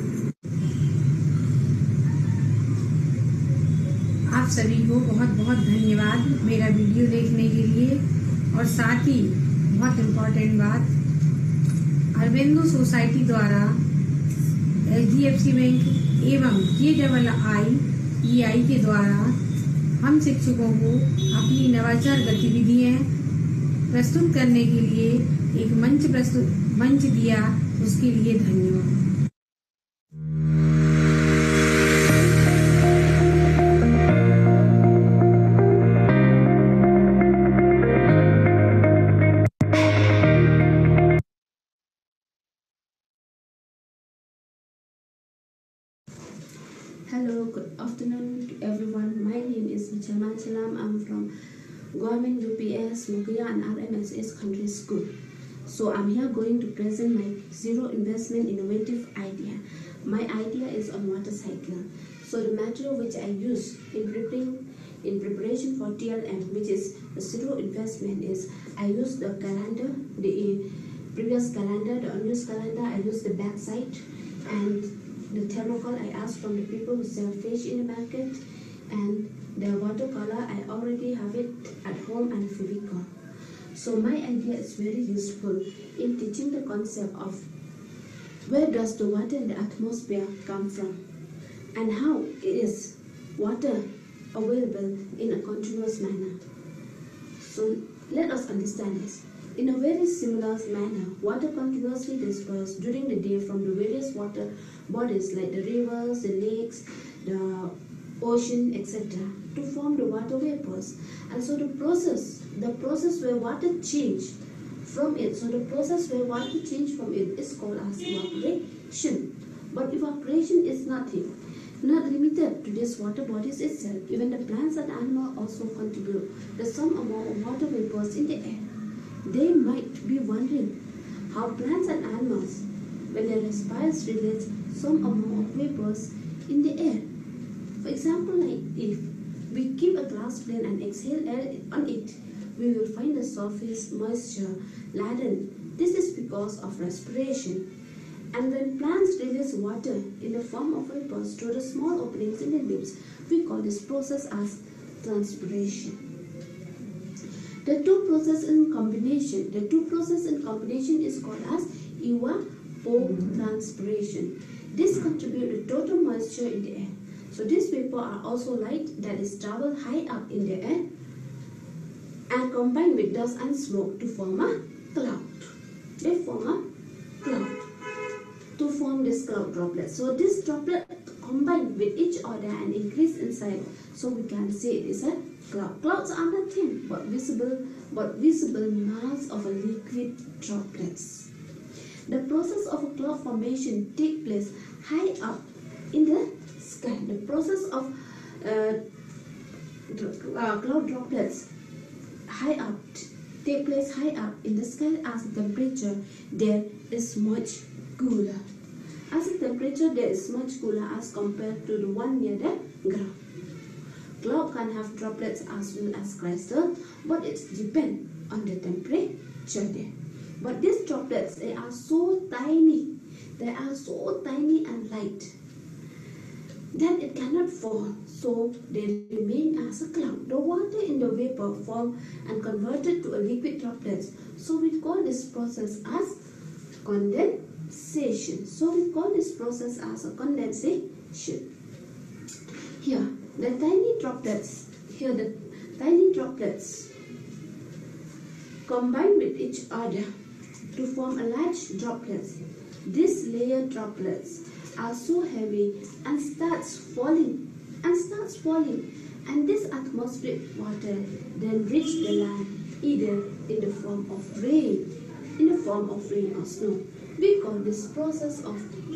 आप सभी को बहुत बहुत धन्यवाद मेरा वीडियो देखने के लिए। और साथ ही बहुत इम्पोर्टेंट बात, अरविंदो सोसाइटी द्वारा H D F C bank एवं के डबल आई ई आई के द्वारा हम शिक्षकों को अपनी नवाचार गतिविधियाँ प्रस्तुत करने के लिए एक मंच प्रस्तुत मंच दिया, उसके लिए धन्यवाद। Hello, good afternoon to everyone. My name is Jamal Salam. I'm from Government U P S Mugia and R M S S Country School. So I'm here going to present my zero investment innovative idea. My idea is on motorcycle. So the material which I use in preparing in preparation for T L M, which is a zero investment, is I use the calendar, the previous calendar, the unused calendar. I use the back side and the thermocol I asked from the people who sell fish in the market, And the watercolor, I already have it at home and Fevicol. So my idea is very useful in teaching the concept of where does the water in the atmosphere come from and how is water available in a continuous manner. So let us understand this. In a very similar manner, water continuously disperses during the day from the various water bodies like the rivers, the lakes, the ocean, et cetera to form the water vapors. And so the process, the process where water change from it, so the process where water change from it is called as evaporation. But evaporation is nothing, not limited to these water bodies itself. Even the plants and animals also contribute the some amount of water vapors in the air. They might be wondering how plants and animals, when they respire, release some amount of vapors in the air. For example, like if we keep a glass plane and exhale air on it, we will find the surface moisture laden. This is because of respiration. And when plants release water in the form of vapors through the small openings in the leaves, we call this process as transpiration. The two processes in combination, the two processes in combination is called as evapotranspiration. This contributes the total moisture in the air. So these vapors are also light that is travel high up in the air and combine with dust and smoke to form a cloud. They form a cloud. To form this cloud droplet. So this droplet combine with each other and increase in size. So we can say it is a cloud. Clouds are nothing but visible but visible mass of a liquid droplets. The process of a cloud formation takes place high up in the sky. The process of uh, uh, cloud droplets high up take place high up in the sky as the temperature there is much cooler. As the temperature there is much cooler as compared to the one near the ground. Cloud can have droplets as well as crystals, but it depends on the temperature there. But these droplets, they are so tiny, they are so tiny and light that it cannot fall, so they remain as a cloud. The water in the vapor form and converted to a liquid droplets. So we call this process as condensation. So we call this process as a condensation. Here, the tiny droplets, here the tiny droplets combine with each other to form a large droplets. These layered droplets are so heavy and starts falling and starts falling, and this atmospheric water then reach the land either in the form of rain, in the form of rain or snow. We call this process of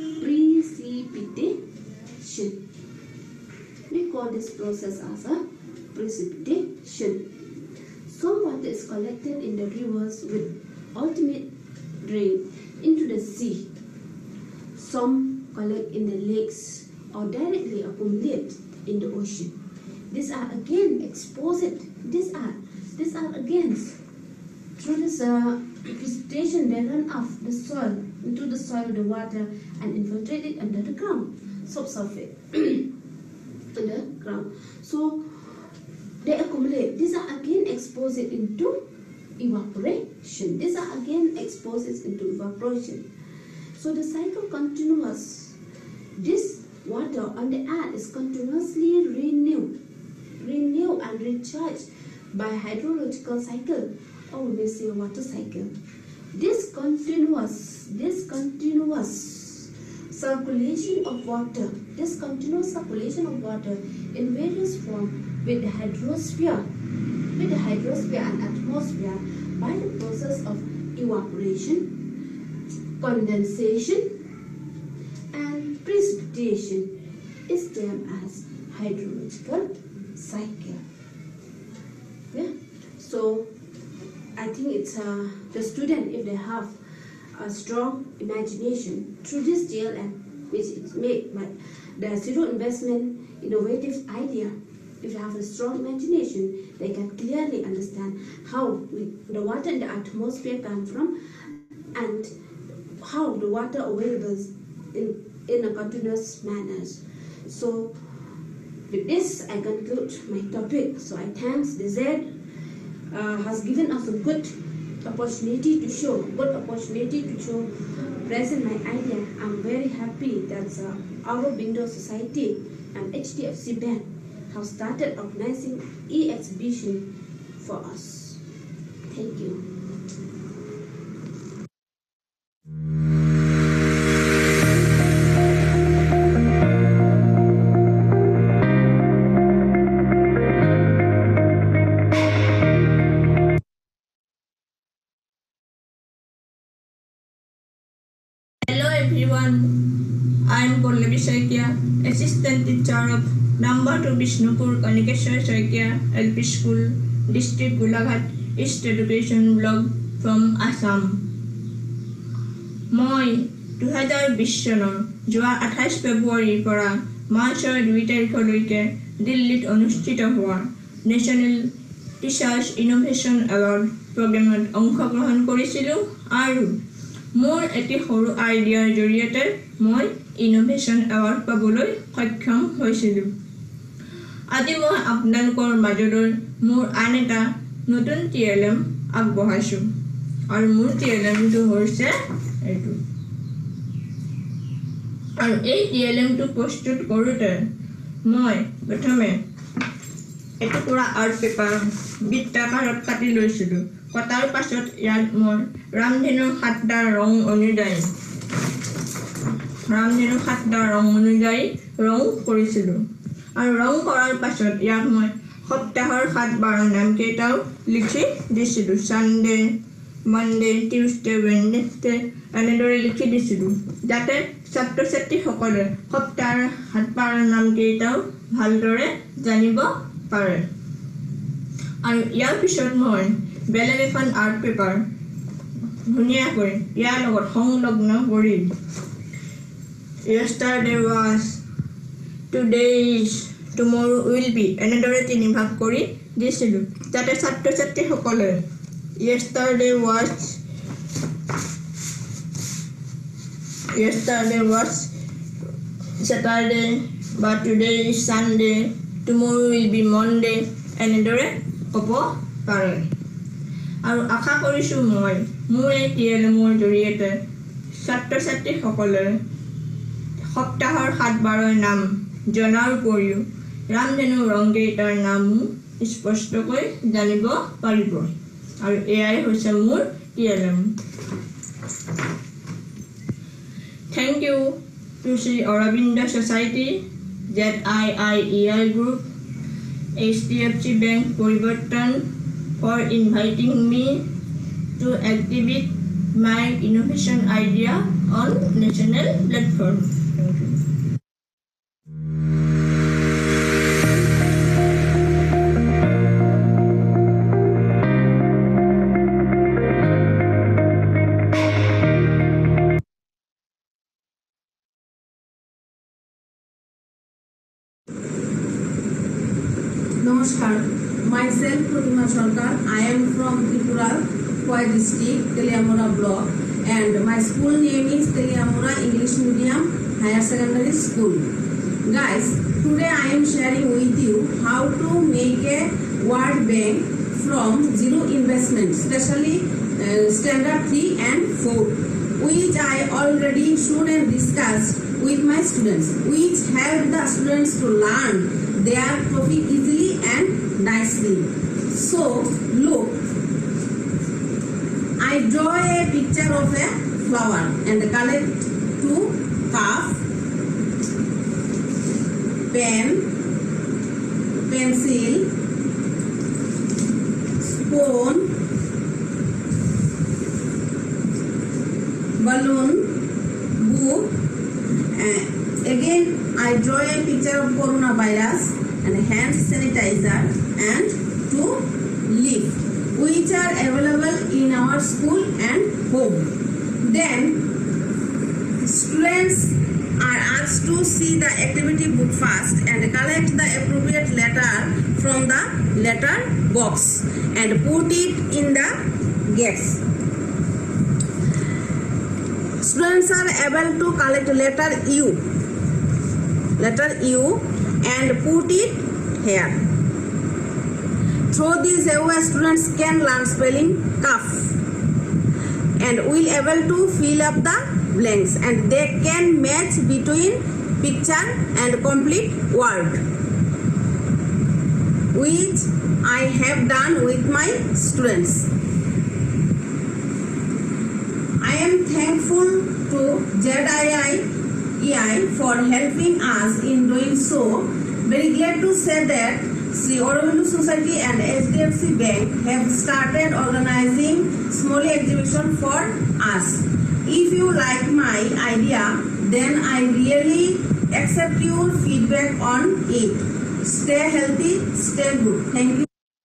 precipitation. We call this process as a precipitation. Some water is collected in the rivers with ultimate drain into the sea. Some collect in the lakes or directly accumulate in the ocean. These are again exposed. These are these are again through this uh, precipitation they run off the soil into the soil, the water, and infiltrate it under the ground, subsurface under ground. So they accumulate. These are again exposed into evaporation. These are again exposed into evaporation. So the cycle continuous. This water on the earth is continuously renewed, renewed and recharged by hydrological cycle, or we may say water cycle. This continuous, this continuous circulation of water, this continuous circulation of water in various forms with the hydrosphere, with the hydrosphere and atmosphere by the process of evaporation, condensation, and precipitation is termed as hydrological cycle. Yeah. So I think it's uh, the student, if they have a strong imagination through this D L M, which is made by the zero investment innovative idea. If they have a strong imagination, they can clearly understand how we, the water in the atmosphere comes from and how the water available in, in a continuous manner. So With this, I conclude my topic. So I thanks the Z uh, has given us a good opportunity to show, good opportunity to show, present my idea. I'm very happy that uh, our Windows Society and H D F C Bank have started organizing e-exhibition for us. Thank you. Hello everyone, I am Pallavi Saikia, Assistant Teacher of Number two Bishnupur Kanikeshwar Saikia L P School, District Golaghat, East Education Block from Assam. মই দুহেজাৰ বিশ চনৰ যোৱা আঠাইছ ফেব্ৰুৱাৰীৰ পৰা মাৰ্চৰ দুই তাৰিখলৈকে দিল্লীত অনুষ্ঠিত হোৱা নেশ্যনেল টিচাৰ্ছ ইনোভেশ্যন এৱাৰ্ড প্ৰগ্ৰেমত অংশগ্ৰহণ কৰিছিলোঁ আৰু মোৰ এটি সৰু আইডিয়াৰ জৰিয়তে মই ইনোভেশ্যন এৱাৰ্ড পাবলৈ সক্ষম হৈছিলোঁ। আজি মই আপোনালোকৰ মাজলৈ মোৰ আন এটা নতুন টি এল এম আগবঢ়াইছোঁ আৰু মোৰ টি এল এমটো হৈছে এইটো। আৰু এই টি এল এমটো প্ৰস্তুত কৰোঁতে মই প্ৰথমে এটুকুৰা আৰ্ট পেপাৰ বৃত্তাকাৰত কাটি লৈছিলোঁ। কটাৰ পাছত ইয়াত মই ৰামধেনুৰ সাতটা ৰং অনুযায়ী ৰামধেনুৰ সাতটা ৰং অনুযায়ী ৰং কৰিছিলোঁ আৰু ৰং কৰাৰ পাছত ইয়াক মই সপ্তাহৰ সাত বাৰ নামকেইটাও লিখি দিছিলোঁ। ছানডে, মানডে, টিউজডে, ৱেডনেছডে এনেদৰে লিখি দিছিলোঁ যাতে ছাত্ৰ ছাত্ৰীসকলে সপ্তাহৰ সাত বাৰ নামকেইটাও ভালদৰে জানিব পাৰে। আৰু ইয়াৰ পিছত মই বেলেগ এখন আৰ্ট পেপাৰ ধুনীয়াকৈ ইয়াৰ লগত সংলগ্ন কৰি yesterday was, today is, tomorrow will be এনেদৰে তিনি ভাগ কৰি দিছিলোঁ যাতে ছাত্ৰ ছাত্ৰীসকলে yesterday was yesterday was Saturday বা today is Sunday, tomorrow will be Monday এনেদৰে ক'ব পাৰে। আৰু আশা কৰিছোঁ মই মোৰ এই টি এল এমৰ জৰিয়তে ছাত্ৰ ছাত্ৰীসকলে সপ্তাহৰ সাত বাৰৰ নাম জনাৰ উপৰিও ৰামধেনু ৰংকেইটাৰ নামো স্পষ্টকৈ জানিব পাৰিব। আৰু এয়াই হৈছে মোৰ T L M. Thank you to Shri Aurobindo society, Z I I E I group, H D F C bank Parivartan for inviting me to exhibit my innovation idea on national platform. Thank you. Namaskar. Myself, Pratima Sarkar. I am from Tripura, Khoi district, Teliamura block, and my school name is Teliamura English Medium Higher Secondary School. Guys, today I am sharing with you how to make a word bank from zero investment, especially uh, standard three and four, which I already shown and discussed with my students, which help the students to learn their topic easily and nicely. So look, I draw a picture of a flower and collect two cups, pen, pencil, spoon, balloon, book. Uh, again I draw a picture of coronavirus and hand sanitizer and two leaf, which are available in our school and home. Then students are asked to see the activity book first and collect the appropriate letter from the letter box and put it in the gaps. Students are able to collect letter U, letter U and put it here. Through this way, students can learn spelling cough and will able to fill up the blanks, and they can match between picture and complete word, which I have done with my students. I am thankful to Z I I E I for helping us in doing so. Very glad to say that Sri Aurobindo Society and H D F C Bank have started organizing small exhibition for us. If you like my idea, then I really accept your feedback on it. Stay healthy, stay good. Thank you.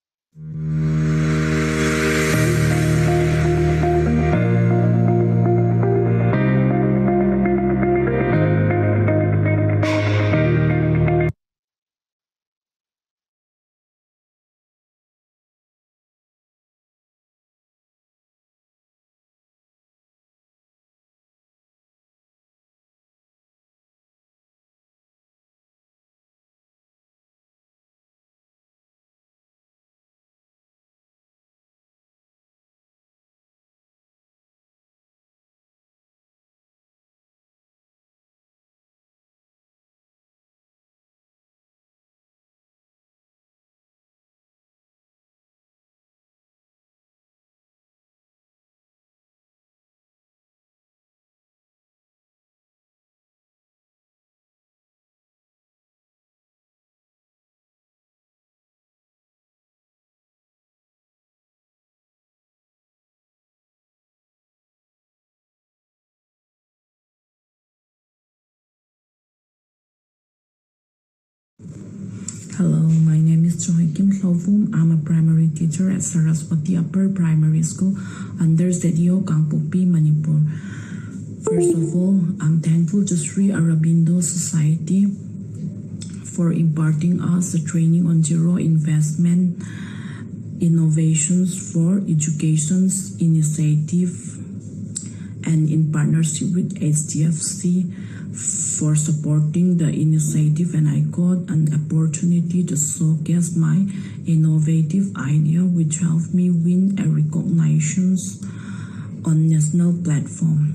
Hello, my name is Choi Kim Hlovum. I'm a primary teacher at Saraswati Upper Primary School under Sedio, Kangpokpi, Manipur. First of all, I'm thankful to Sri Aurobindo Society for imparting us the training on zero investment innovations for education's initiative, and in partnership with H D F C for supporting the initiative, and I got an opportunity to showcase my innovative idea, which helped me win a recognitions on national platform.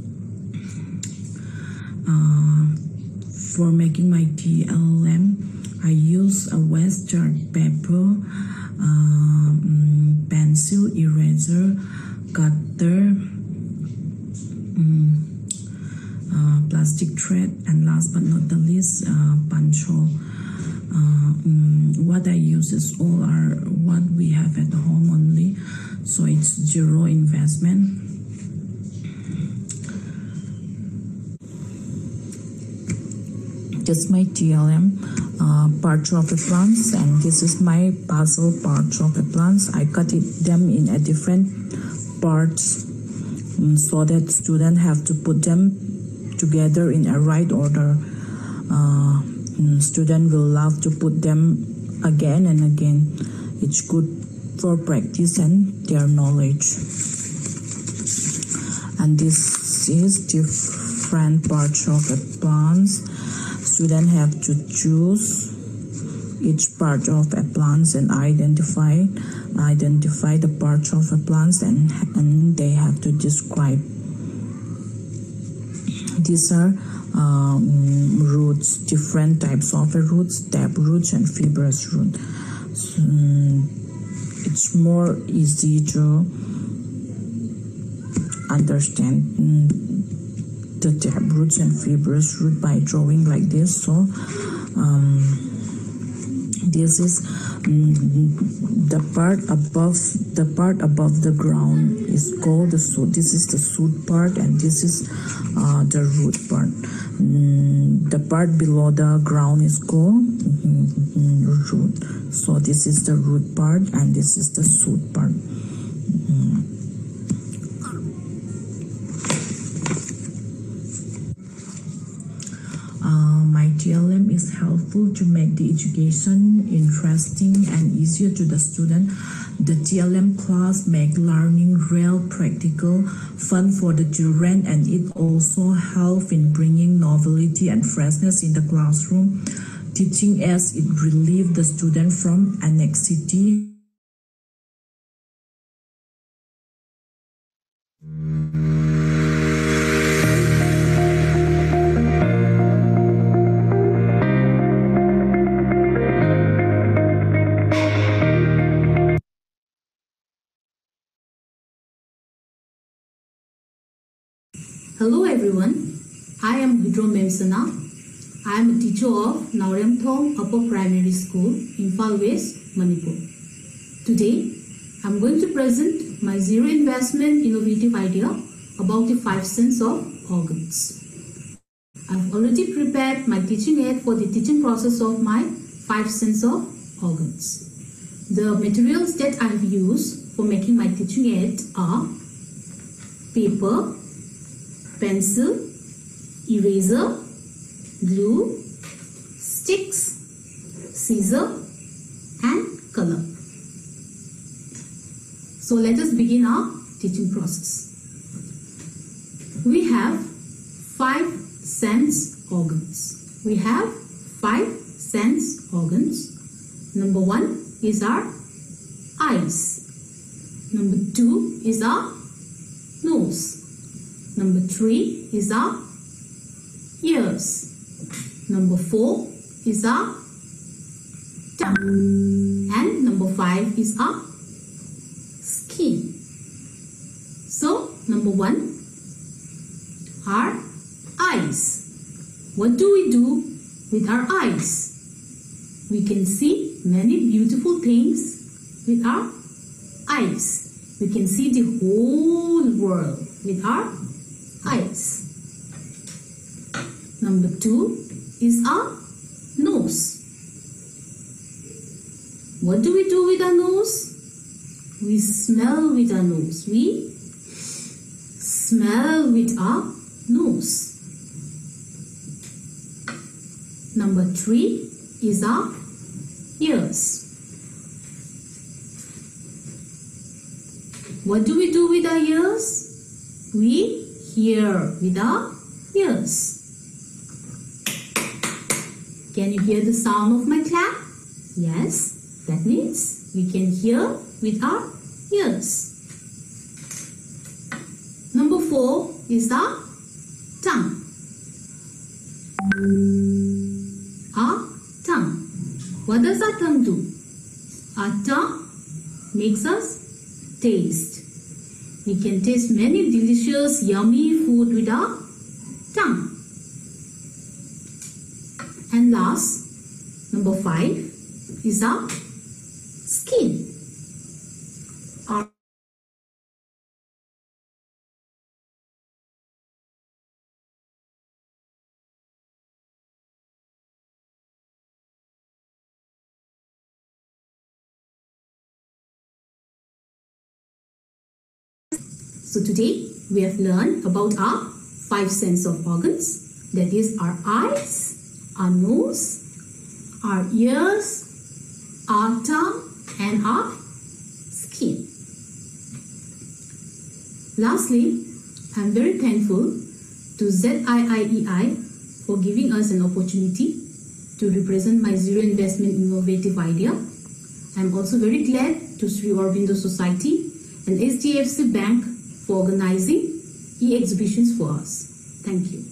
Uh, for making my T L M, I use a waste chart paper, um, pencil, eraser, cutter, um, Uh, plastic thread, and last but not the least, uh, punch hole. Uh, um, what I use is all are what we have at home only, so it's zero investment. This is my T L M uh, Parthrophe plants, and this is my puzzle Parthrophe plants. I cut it them in a different parts um, so that students have to put them together in a right order. Uh, student will love to put them again and again. It's good for practice and their knowledge. And this is different parts of the plants. Students have to choose each part of a plant and identify identify the parts of a plant, and, and they have to describe. These are um, roots, different types of roots, tap roots and fibrous root. So, um, it's more easy to understand um, the tap roots and fibrous root by drawing like this. So um, this is um, the part above the part above the ground is called the shoot. This is the shoot part, and this is uh, the root part. Mm, the part below the ground is called mm, root. So this is the root part, and this is the shoot part. Mm. Uh, my T L M is helpful to make the education interesting and easier to the student. The T L M class make learning real, practical, fun for the children, and it also helps in bringing novelty and freshness in the classroom. teaching as it relieves the student from anxiety. Hello everyone, I am Hidro Memsana. I am a teacher of Nauremthong Upper Primary School, Imphal West, Manipur. Today, I am going to present my zero investment innovative idea about the five sense of organs. I have already prepared my teaching aid for the teaching process of my five sense of organs. The materials that I have used for making my teaching aid are paper, pencil, eraser, glue, sticks, scissor and color. So let us begin our teaching process. We have five sense organs. We have five sense organs. Number one is our eyes. Number two is our nose. Number three is our ears. Number four is our tongue. And number five is our skin. So, number one, our eyes. What do we do with our eyes? We can see many beautiful things with our eyes. We can see the whole world with our eyes. Number two is our nose. What do we do with our nose? We smell with our nose. We smell with our nose. Number three is our ears. What do we do with our ears? We hear with our ears. Can you hear the sound of my clap? Yes, that means we can hear with our ears. Number four is our tongue. Our tongue. What does our tongue do? Our tongue makes us taste. We can taste many delicious, yummy food with our tongue. And last, number five is our skin. Our So today we have learned about our five sense of organs, that is our eyes, our nose, our ears, our tongue and our skin. Lastly, I am very thankful to Z I I E I for giving us an opportunity to represent my zero investment innovative idea. I am also very glad to Sri Aurobindo Society and H D F C Bank for organizing e-exhibitions for us. Thank you.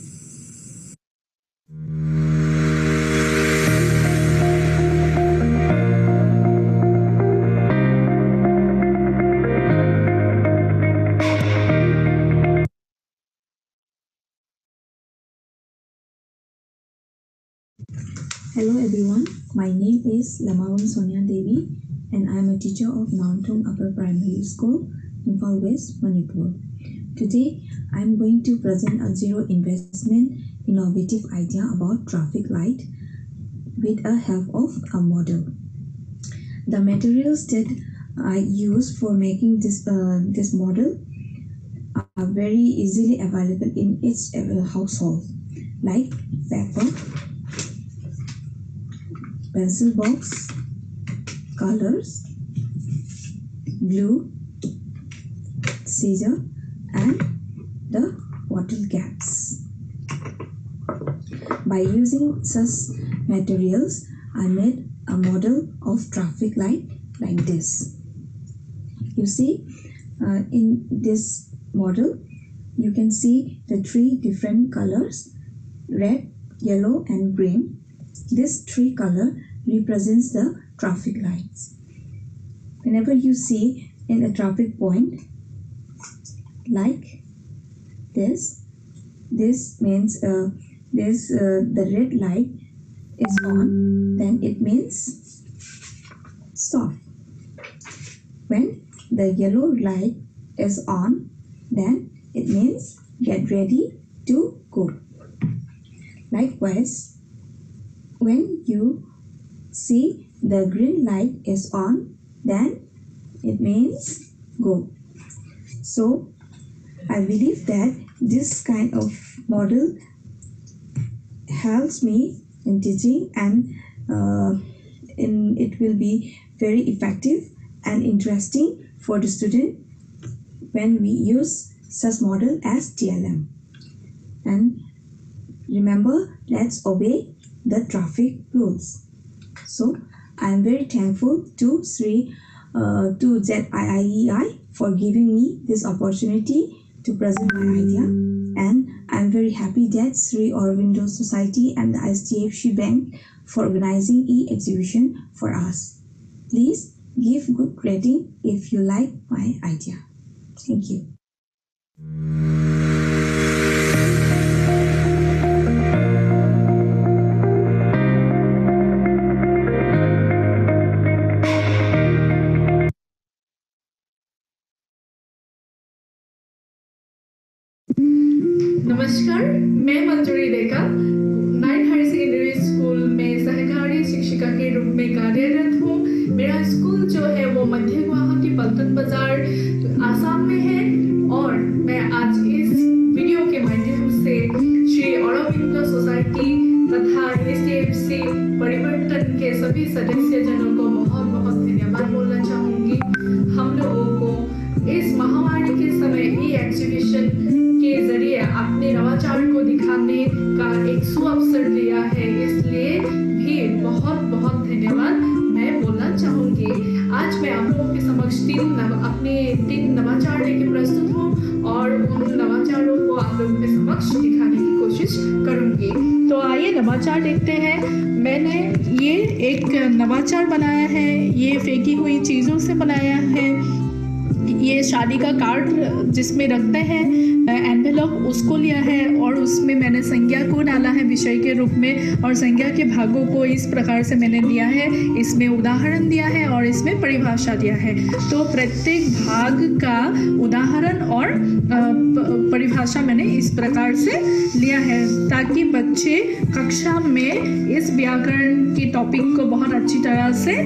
Hello everyone, my name is Lamawan Sonia Devi and I am a teacher of Nauremthong Upper Primary School, Imphal West, Manipur. Today, I am going to present a zero investment innovative idea about traffic light with the help of a model. The materials that I use for making this, uh, this model are very easily available in each household, like paper, pencil box, colors, glue, scissor and the bottle caps. By using such materials, I made a model of traffic light like this. You see, uh, in this model, you can see the three different colors, red, yellow and green. This three color represents the traffic lights. Whenever you see in a traffic point like this, this means uh, this uh, the red light is on, then it means stop. When the yellow light is on, then it means get ready to go. Likewise, when you see the green light is on, then it means go. So I believe that this kind of model helps me in teaching, and uh, in, it will be very effective and interesting for the student when we use such model as T L M. And remember, let's obey the traffic rules. So I am very thankful to Sri uh, to Z I I E I for giving me this opportunity to present my idea, and I am very happy that Sri Aurobindo Society and the I S D F C Bank for organizing e-exhibition for us. Please give good rating if you like my idea. Thank you. नमस्कार, मैं Manjuri Rekha night higher secondary school में सहकारी शिक्षिका के रूप में कार्यरत हूँ। मेरा स्कूल जो है वो मध्य गुवाहाटी पल्टन बाजार आसाम में है, और मैं आज इस वीडियो के माध्यम से श्री औरोबिंदो सोसाइटी तथा S D F C Parivartan के सभी सदस्य जनों को बहुत बहुत धन्यवाद बोलना चाहूँगी। हम लोगों को इस महामारी के समय ई एग्जीबिशन के जरिए अपने नवाचार को दिखाने का एक सुअवसर दिया है, इसलिए भी बहुत बहुत धन्यवाद मैं बोलना चाहूँगी। आज मैं आप लोगों के समक्ष तीन नव, अपने तीन नवाचार लेके प्रस्तुत हूँ, और उन नवाचारों को आप लोगों के समक्ष दिखाने की कोशिश करूँगी। तो आइए नवाचार देखते हैं। मैंने ये एक नवाचार बनाया है, ये फेंकी हुई चीज़ों से बनाया है। ये शादी का कार्ड जिसमें रखते हैं एनवेलप, उसको लिया है, और उसमें मैंने संज्ञा को डाला है विषय के रूप में, और संज्ञा के भागों को इस प्रकार से मैंने लिया है। इसमें उदाहरण दिया है और इसमें परिभाषा दिया है। तो प्रत्येक भाग का उदाहरण और परिभाषा मैंने इस प्रकार से लिया है, ताकि बच्चे कक्षा में इस व्याकरण की टॉपिक को बहुत अच्छी तरह से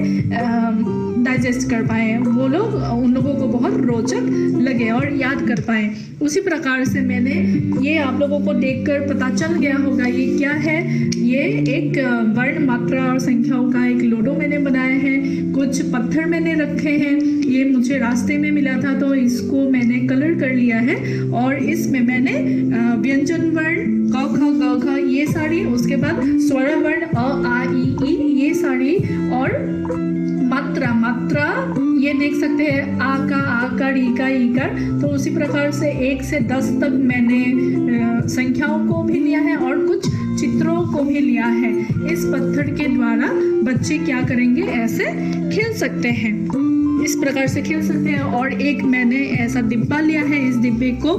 डाइजेस्ट कर पाएँ, वो लोग उन लोगों को बहुत रोचक लगे और याद कर पाएँ। उसी प्रकार से मैंने ये आप लोगों को देखकर पता चल गया होगा ये क्या है। ये एक वर्ण, मात्रा और संख्याओं का एक लोडो मैंने बनाया है। कुछ पत्थर मैंने रखे हैं, ये मुझे रास्ते में मिला था तो इसको मैंने कलर कर लिया है, और इसमें मैंने व्यंजन वर्ण क ख ग घ ये सारी, उसके बाद स्वर वर्ण अ आ ई ई ये सारी, और मात्रा मात्रा ये देख सकते हैं आ का आकार ई का ईकार। तो उसी प्रकार से एक से दस तक मैंने संख्याओं को भी लिया है और कुछ चित्रों को भी लिया है। इस पत्थर के द्वारा बच्चे क्या करेंगे, ऐसे खेल सकते हैं, इस प्रकार से खेल सकते हैं। और एक मैंने ऐसा डिब्बा लिया है, इस डिब्बे को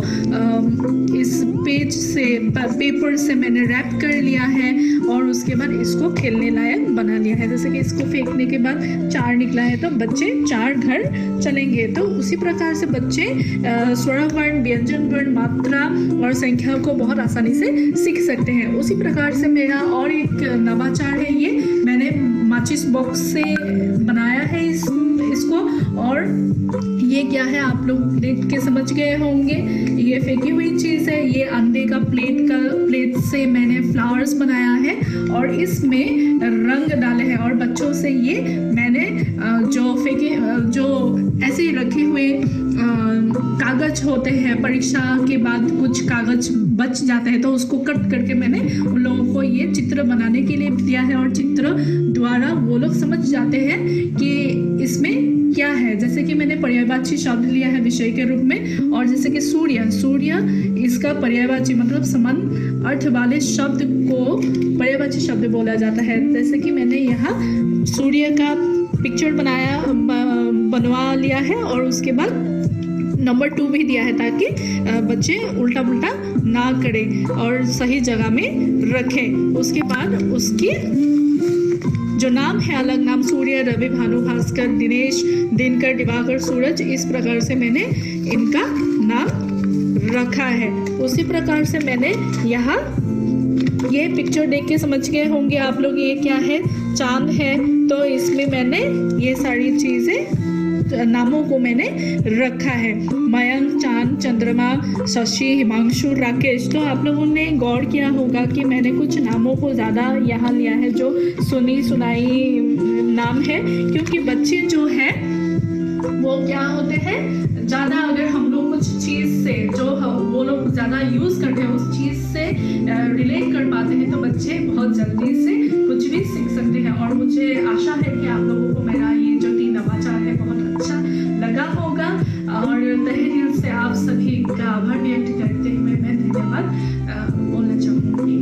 इस पेज से पेपर से मैंने रैप कर लिया है, और उसके बाद इसको खेलने लायक बना लिया है। जैसे कि इसको फेंकने के बाद चार निकला है तो बच्चे चार घर चलेंगे। तो उसी प्रकार से बच्चे स्वर वर्ण, व्यंजन वर्ण, मात्रा और संख्या को बहुत आसानी से सीख सकते हैं। उसी प्रकार से मेरा और एक नवाचार है, ये मैंने माचिस बॉक्स से बनाया है इस इसको, और ये क्या है आप लोग देख के समझ गए होंगे। ये फेंकी हुई चीज़ है, ये अंडे का प्लेट का प्लेट से मैंने फ्लावर्स बनाया है और इसमें रंग डाले हैं। और बच्चों से ये मैंने जो फेंके जो ऐसे रखे हुए कागज होते हैं, परीक्षा के बाद कुछ कागज बच जाता है, तो उसको कट करके मैंने उन लोगों को ये चित्र बनाने के लिए दिया है और चित्र द्वारा वो लोग समझ जाते हैं कि इसमें क्या है। जैसे कि मैंने पर्यायवाची शब्द लिया है विषय के रूप में, और जैसे कि सूर्य सूर्य इसका पर्यायवाची मतलब समान अर्थ वाले शब्द को पर्यायवाची शब्द बोला जाता है। जैसे कि मैंने यहाँ सूर्य का पिक्चर बनाया बनवा लिया है और उसके बाद नंबर टू भी दिया है ताकि बच्चे उल्टा पुल्टा ना करें और सही जगह में रखें। उसके बाद उसकी जो नाम है अलग नाम सूर्य, रवि, भानु, भास्कर, दिनेश, दिनकर, दिवाकर, सूरज, इस प्रकार से मैंने इनका नाम रखा है। उसी प्रकार से मैंने यहाँ ये पिक्चर देख के समझ गए होंगे आप लोग ये क्या है, चांद है, तो इसमें मैंने ये सारी चीज़ें नामों को मैंने रखा है, मयंक, चांद, चंद्रमा, शशि, हिमांशु, राकेश। तो आप लोगों ने गौर किया होगा कि मैंने कुछ नामों को ज़्यादा यहाँ लिया है जो सुनी सुनाई नाम है, क्योंकि बच्चे जो है वो क्या होते हैं, ज़्यादा अगर हम लोग कुछ चीज़ से जो वो लोग ज़्यादा यूज़ करते हैं उस चीज़ से रिलेट कर पाते हैं, तो बच्चे बहुत जल्दी से कुछ भी सीख सकते हैं। और मुझे आशा है कि आप लोगों को मेरा ये जो तीन नवाचार है बहुत अच्छा लगा होगा, और तहे दिल से आप सभी का आभार व्यक्त करते हुए मैं धन्यवाद बोलना चाहूँगी।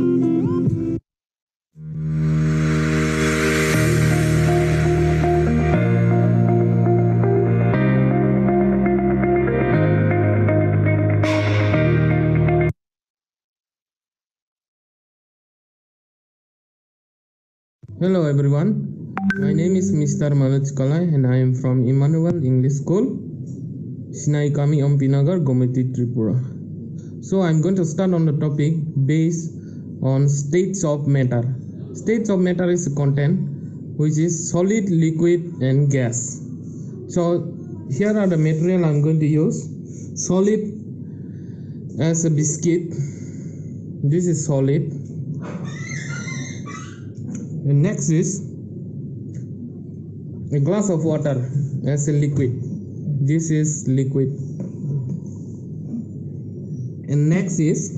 Hello everyone, my name is Mister Manoj Kalai and I am from Emmanuel English School, Sinaikami, Ampinagar, Gomiti, Tripura. So I am going to start on the topic based on states of matter. States of matter is a content which is solid, liquid and gas. So here are the material I am going to use. Solid as a biscuit, this is solid. And next is a glass of water as a liquid, this is liquid. And next is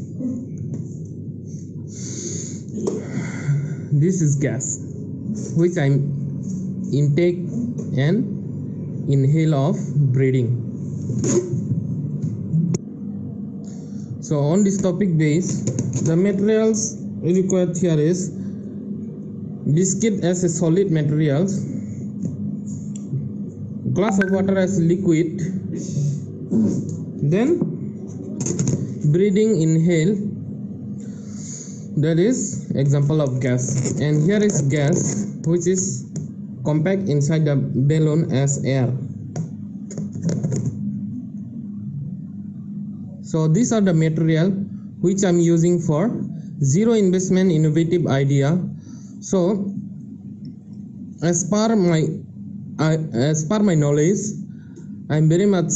this is gas which I intake and inhale of breathing. So on this topic base, the materials required here is biscuit as a solid material, glass of water as liquid, then breathing inhale, that is example of gas, and here is gas which is compact inside the balloon as air. So these are the material which I am using for zero investment innovative idea. So as per my uh, as per my knowledge, I am very much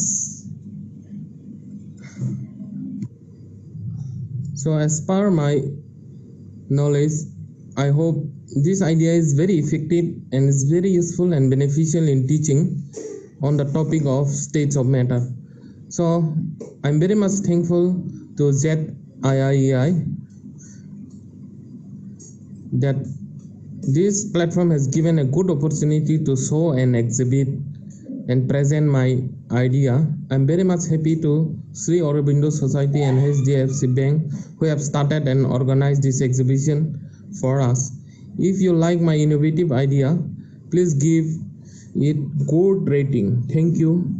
so as per my knowledge I hope this idea is very effective and is very useful and beneficial in teaching on the topic of states of matter. So I am very much thankful to Z I I E I that this platform has given a good opportunity to show and exhibit and present my idea. I am very much happy to Sri Aurobindo Society and H D F C Bank who have started and organized this exhibition for us. If you like my innovative idea, please give it good rating. Thank you.